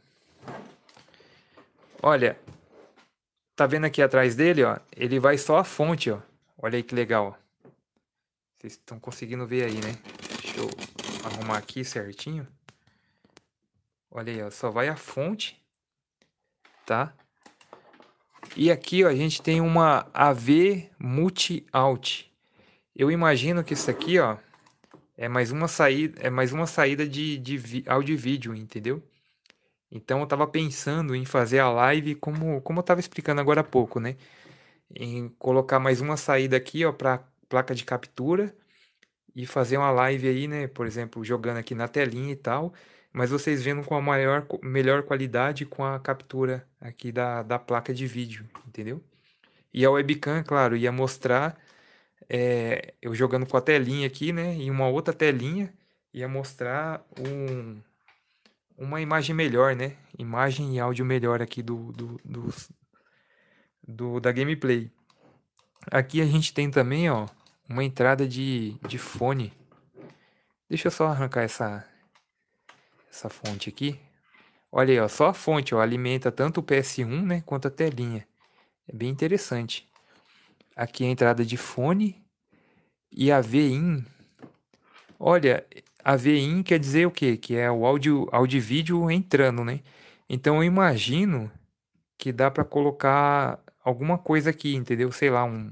Olha, tá vendo aqui atrás dele, ó? Ele vai só a fonte, ó. Olha aí que legal, ó. Vocês estão conseguindo ver aí, né? Deixa eu arrumar aqui certinho. Olha aí, ó. Só vai a fonte, tá? E aqui, ó, a gente tem uma A V Multi-Out. Eu imagino que isso aqui, ó, é mais uma saída, é mais uma saída de, de vi- áudio e vídeo, entendeu? Então eu tava pensando em fazer a live como, como eu tava explicando agora há pouco, né? Em colocar mais uma saída aqui, ó, para placa de captura e fazer uma live aí, né? Por exemplo, jogando aqui na telinha e tal, mas vocês vendo com a maior, co- melhor qualidade com a captura aqui da, da placa de vídeo, entendeu? E a webcam, claro, ia mostrar é, eu jogando com a telinha aqui, né? E uma outra telinha ia mostrar um, uma imagem melhor, né? Imagem e áudio melhor aqui do, do, dos- do, da gameplay. Aqui a gente tem também, ó, uma entrada de, de fone. Deixa eu só arrancar essa, essa fonte aqui. Olha aí, ó, só a fonte, ó, alimenta tanto o P S um, né, quanto a telinha. É bem interessante. Aqui a entrada de fone e a V-in. Olha, a V-in quer dizer o quê? Que é o áudio, áudio e vídeo entrando, né? Então eu imagino que dá para colocar alguma coisa aqui, entendeu? Sei lá, um,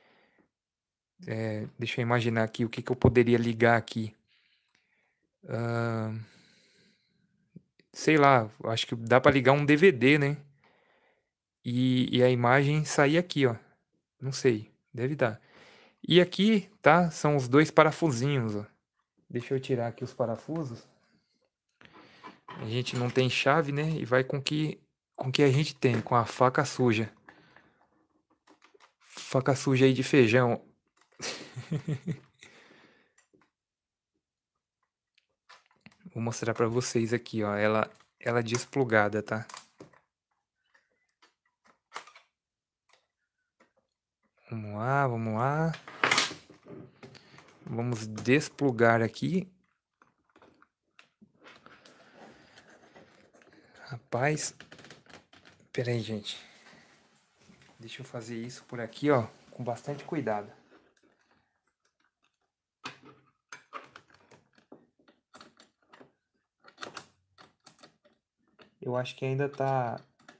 é, deixa eu imaginar aqui o que, que eu poderia ligar aqui. Ahn, sei lá, acho que dá para ligar um D V D, né? E, e a imagem sair aqui, ó. Não sei, deve dar. E aqui, tá? São os dois parafusinhos, ó. Deixa eu tirar aqui os parafusos. A gente não tem chave, né? E vai com que com que a gente tem, com a faca suja. Faca suja aí de feijão. Vou mostrar pra vocês aqui, ó. Ela ela desplugada, tá? Vamos lá, vamos lá. Vamos desplugar aqui. Rapaz, pera aí, gente. Deixa eu fazer isso por aqui, ó, com bastante cuidado. Eu acho que ainda tá,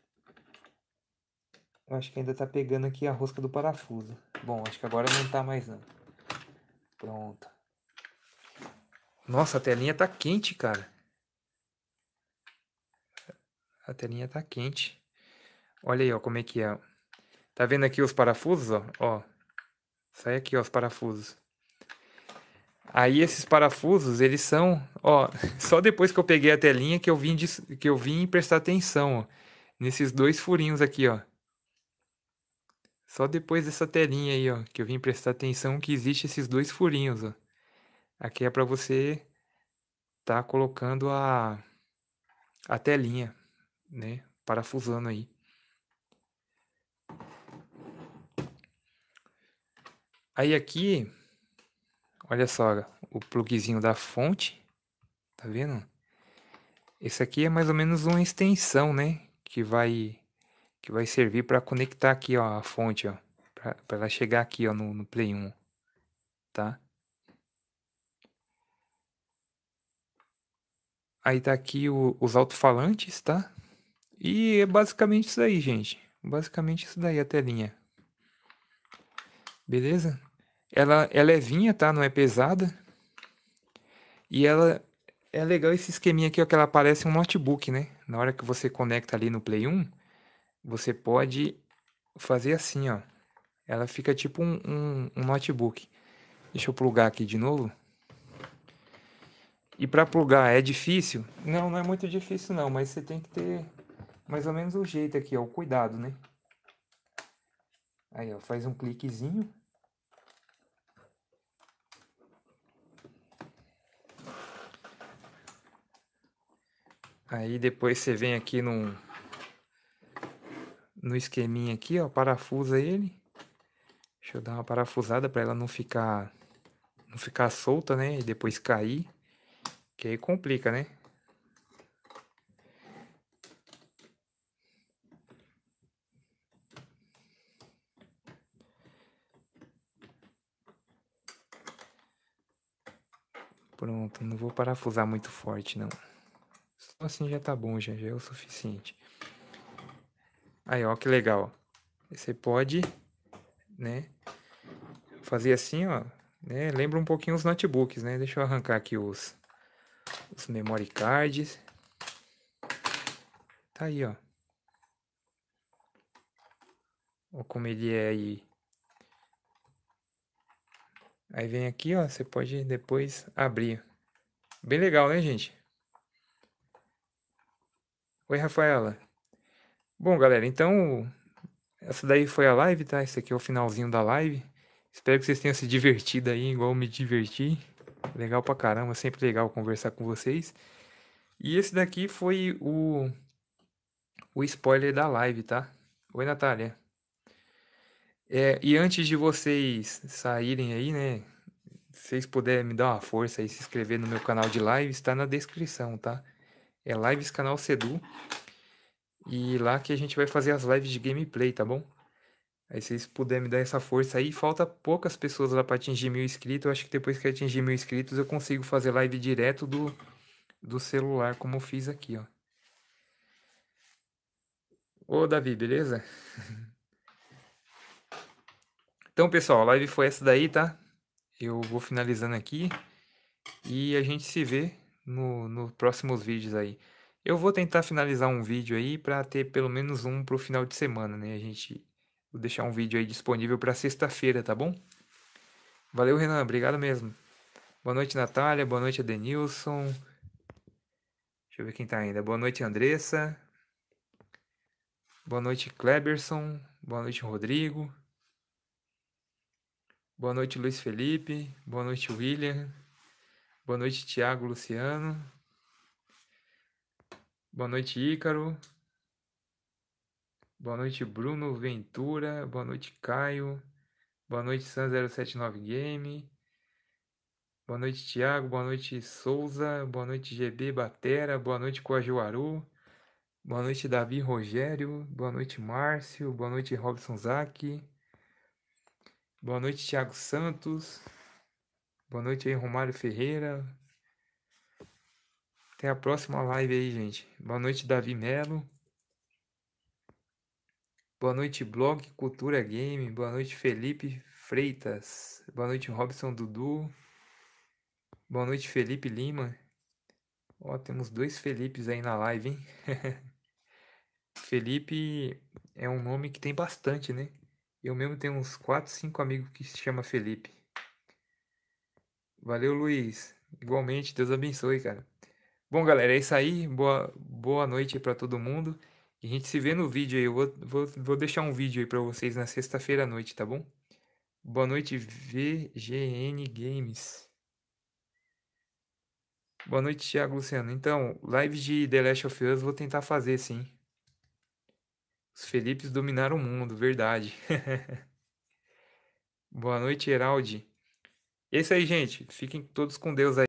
eu acho que ainda tá pegando aqui a rosca do parafuso. Bom, acho que agora não tá mais não. Pronto. Nossa, a telinha tá quente, cara. A telinha tá quente. Olha aí, ó, como é que é. Tá vendo aqui os parafusos, ó? Ó, sai aqui, ó, os parafusos. Aí esses parafusos, eles são, ó, só depois que eu peguei a telinha que eu vim de, que eu vim prestar atenção, ó, nesses dois furinhos aqui, ó. Só depois dessa telinha aí, ó, que eu vim prestar atenção que existe esses dois furinhos, ó. Aqui é para você tá colocando a a telinha, né, parafusando aí. Aí aqui, olha só, o pluguezinho da fonte, tá vendo? Esse aqui é mais ou menos uma extensão, né, que vai que vai servir para conectar aqui, ó, a fonte, ó, para ela chegar aqui, ó, no, no Play um, tá? Aí tá aqui o- os alto-falantes, tá? E é basicamente isso aí, gente. Basicamente isso daí a telinha. Beleza? Ela é levinha, tá? Não é pesada. E ela é legal esse esqueminha aqui, ó, que ela parece um notebook, né? Na hora que você conecta ali no Play um, você pode fazer assim, ó. Ela fica tipo um, um, um notebook. Deixa eu plugar aqui de novo. E para plugar é difícil? Não, não é muito difícil não, mas você tem que ter mais ou menos o jeito aqui, ó, o cuidado, né? Aí, ó, faz um cliquezinho. Aí depois você vem aqui no, no esqueminha aqui, ó, parafusa ele. Deixa eu dar uma parafusada para ela não ficar não ficar solta, né? E depois cair, que aí complica, né? Pronto, não vou parafusar muito forte, não. Só assim já tá bom, já, já é o suficiente. Aí, ó, que legal. Você pode, né, fazer assim, ó. né? Lembra um pouquinho os notebooks, né? Deixa eu arrancar aqui os, os memory cards. Tá aí, ó. Olha como ele é aí. Aí vem aqui, ó. Você pode depois abrir. Bem legal, né, gente? Oi, Rafaela. Bom, galera, então essa daí foi a live, tá? Esse aqui é o finalzinho da live. Espero que vocês tenham se divertido aí, igual eu me diverti. Legal pra caramba, sempre legal conversar com vocês. E esse daqui foi o, o spoiler da live, tá? Oi, Natália. É, e antes de vocês saírem aí, né? Se vocês puderem me dar uma força aí, se inscrever no meu canal de lives, tá na descrição, tá? É Lives Canal Sedu. E lá que a gente vai fazer as lives de gameplay, tá bom? Aí se vocês puderem me dar essa força aí, falta poucas pessoas lá para atingir mil inscritos. Eu acho que depois que atingir mil inscritos eu consigo fazer live direto do, do celular, como eu fiz aqui, ó. Ô, Davi, beleza? Então, pessoal, a live foi essa daí, tá? Eu vou finalizando aqui e a gente se vê no, nos próximos vídeos aí. Eu vou tentar finalizar um vídeo aí para ter pelo menos um pro final de semana, né? A gente vou deixar um vídeo aí disponível para sexta-feira, tá bom? Valeu, Renan, obrigado mesmo. Boa noite, Natália. Boa noite, Adenilson. Deixa eu ver quem tá ainda. Boa noite, Andressa. Boa noite, Kleberson. Boa noite, Rodrigo. Boa noite, Luiz Felipe. Boa noite, William. Boa noite, Thiago Luciano. Boa noite, Ícaro. Boa noite, Bruno Ventura. Boa noite, Caio. Boa noite, San zero sete nove Game. Boa noite, Thiago. Boa noite, Souza. Boa noite, G B Batera. Boa noite, Coajuaru. Boa noite, Davi Rogério. Boa noite, Márcio. Boa noite, Robson Zaki. Boa noite, Thiago Santos. Boa noite aí, Romário Ferreira. Até a próxima live aí, gente. Boa noite, Davi Melo. Boa noite, Blog Cultura Game. Boa noite, Felipe Freitas. Boa noite, Robson Dudu. Boa noite, Felipe Lima. Ó, temos dois Felipes aí na live, hein? Felipe é um nome que tem bastante, né? Eu mesmo tenho uns quatro, cinco amigos que se chama Felipe. Valeu, Luiz. Igualmente, Deus abençoe, cara. Bom, galera, é isso aí. Boa, boa noite para todo mundo. E a gente se vê no vídeo aí. Eu vou, vou, vou deixar um vídeo aí para vocês na sexta-feira à noite, tá bom? Boa noite, V G N Games. Boa noite, Thiago Luciano. Então, live de The Last of Us vou tentar fazer, sim. Os Felipes dominaram o mundo, verdade. Boa noite, Heraldi. É isso aí, gente. Fiquem todos com Deus aí.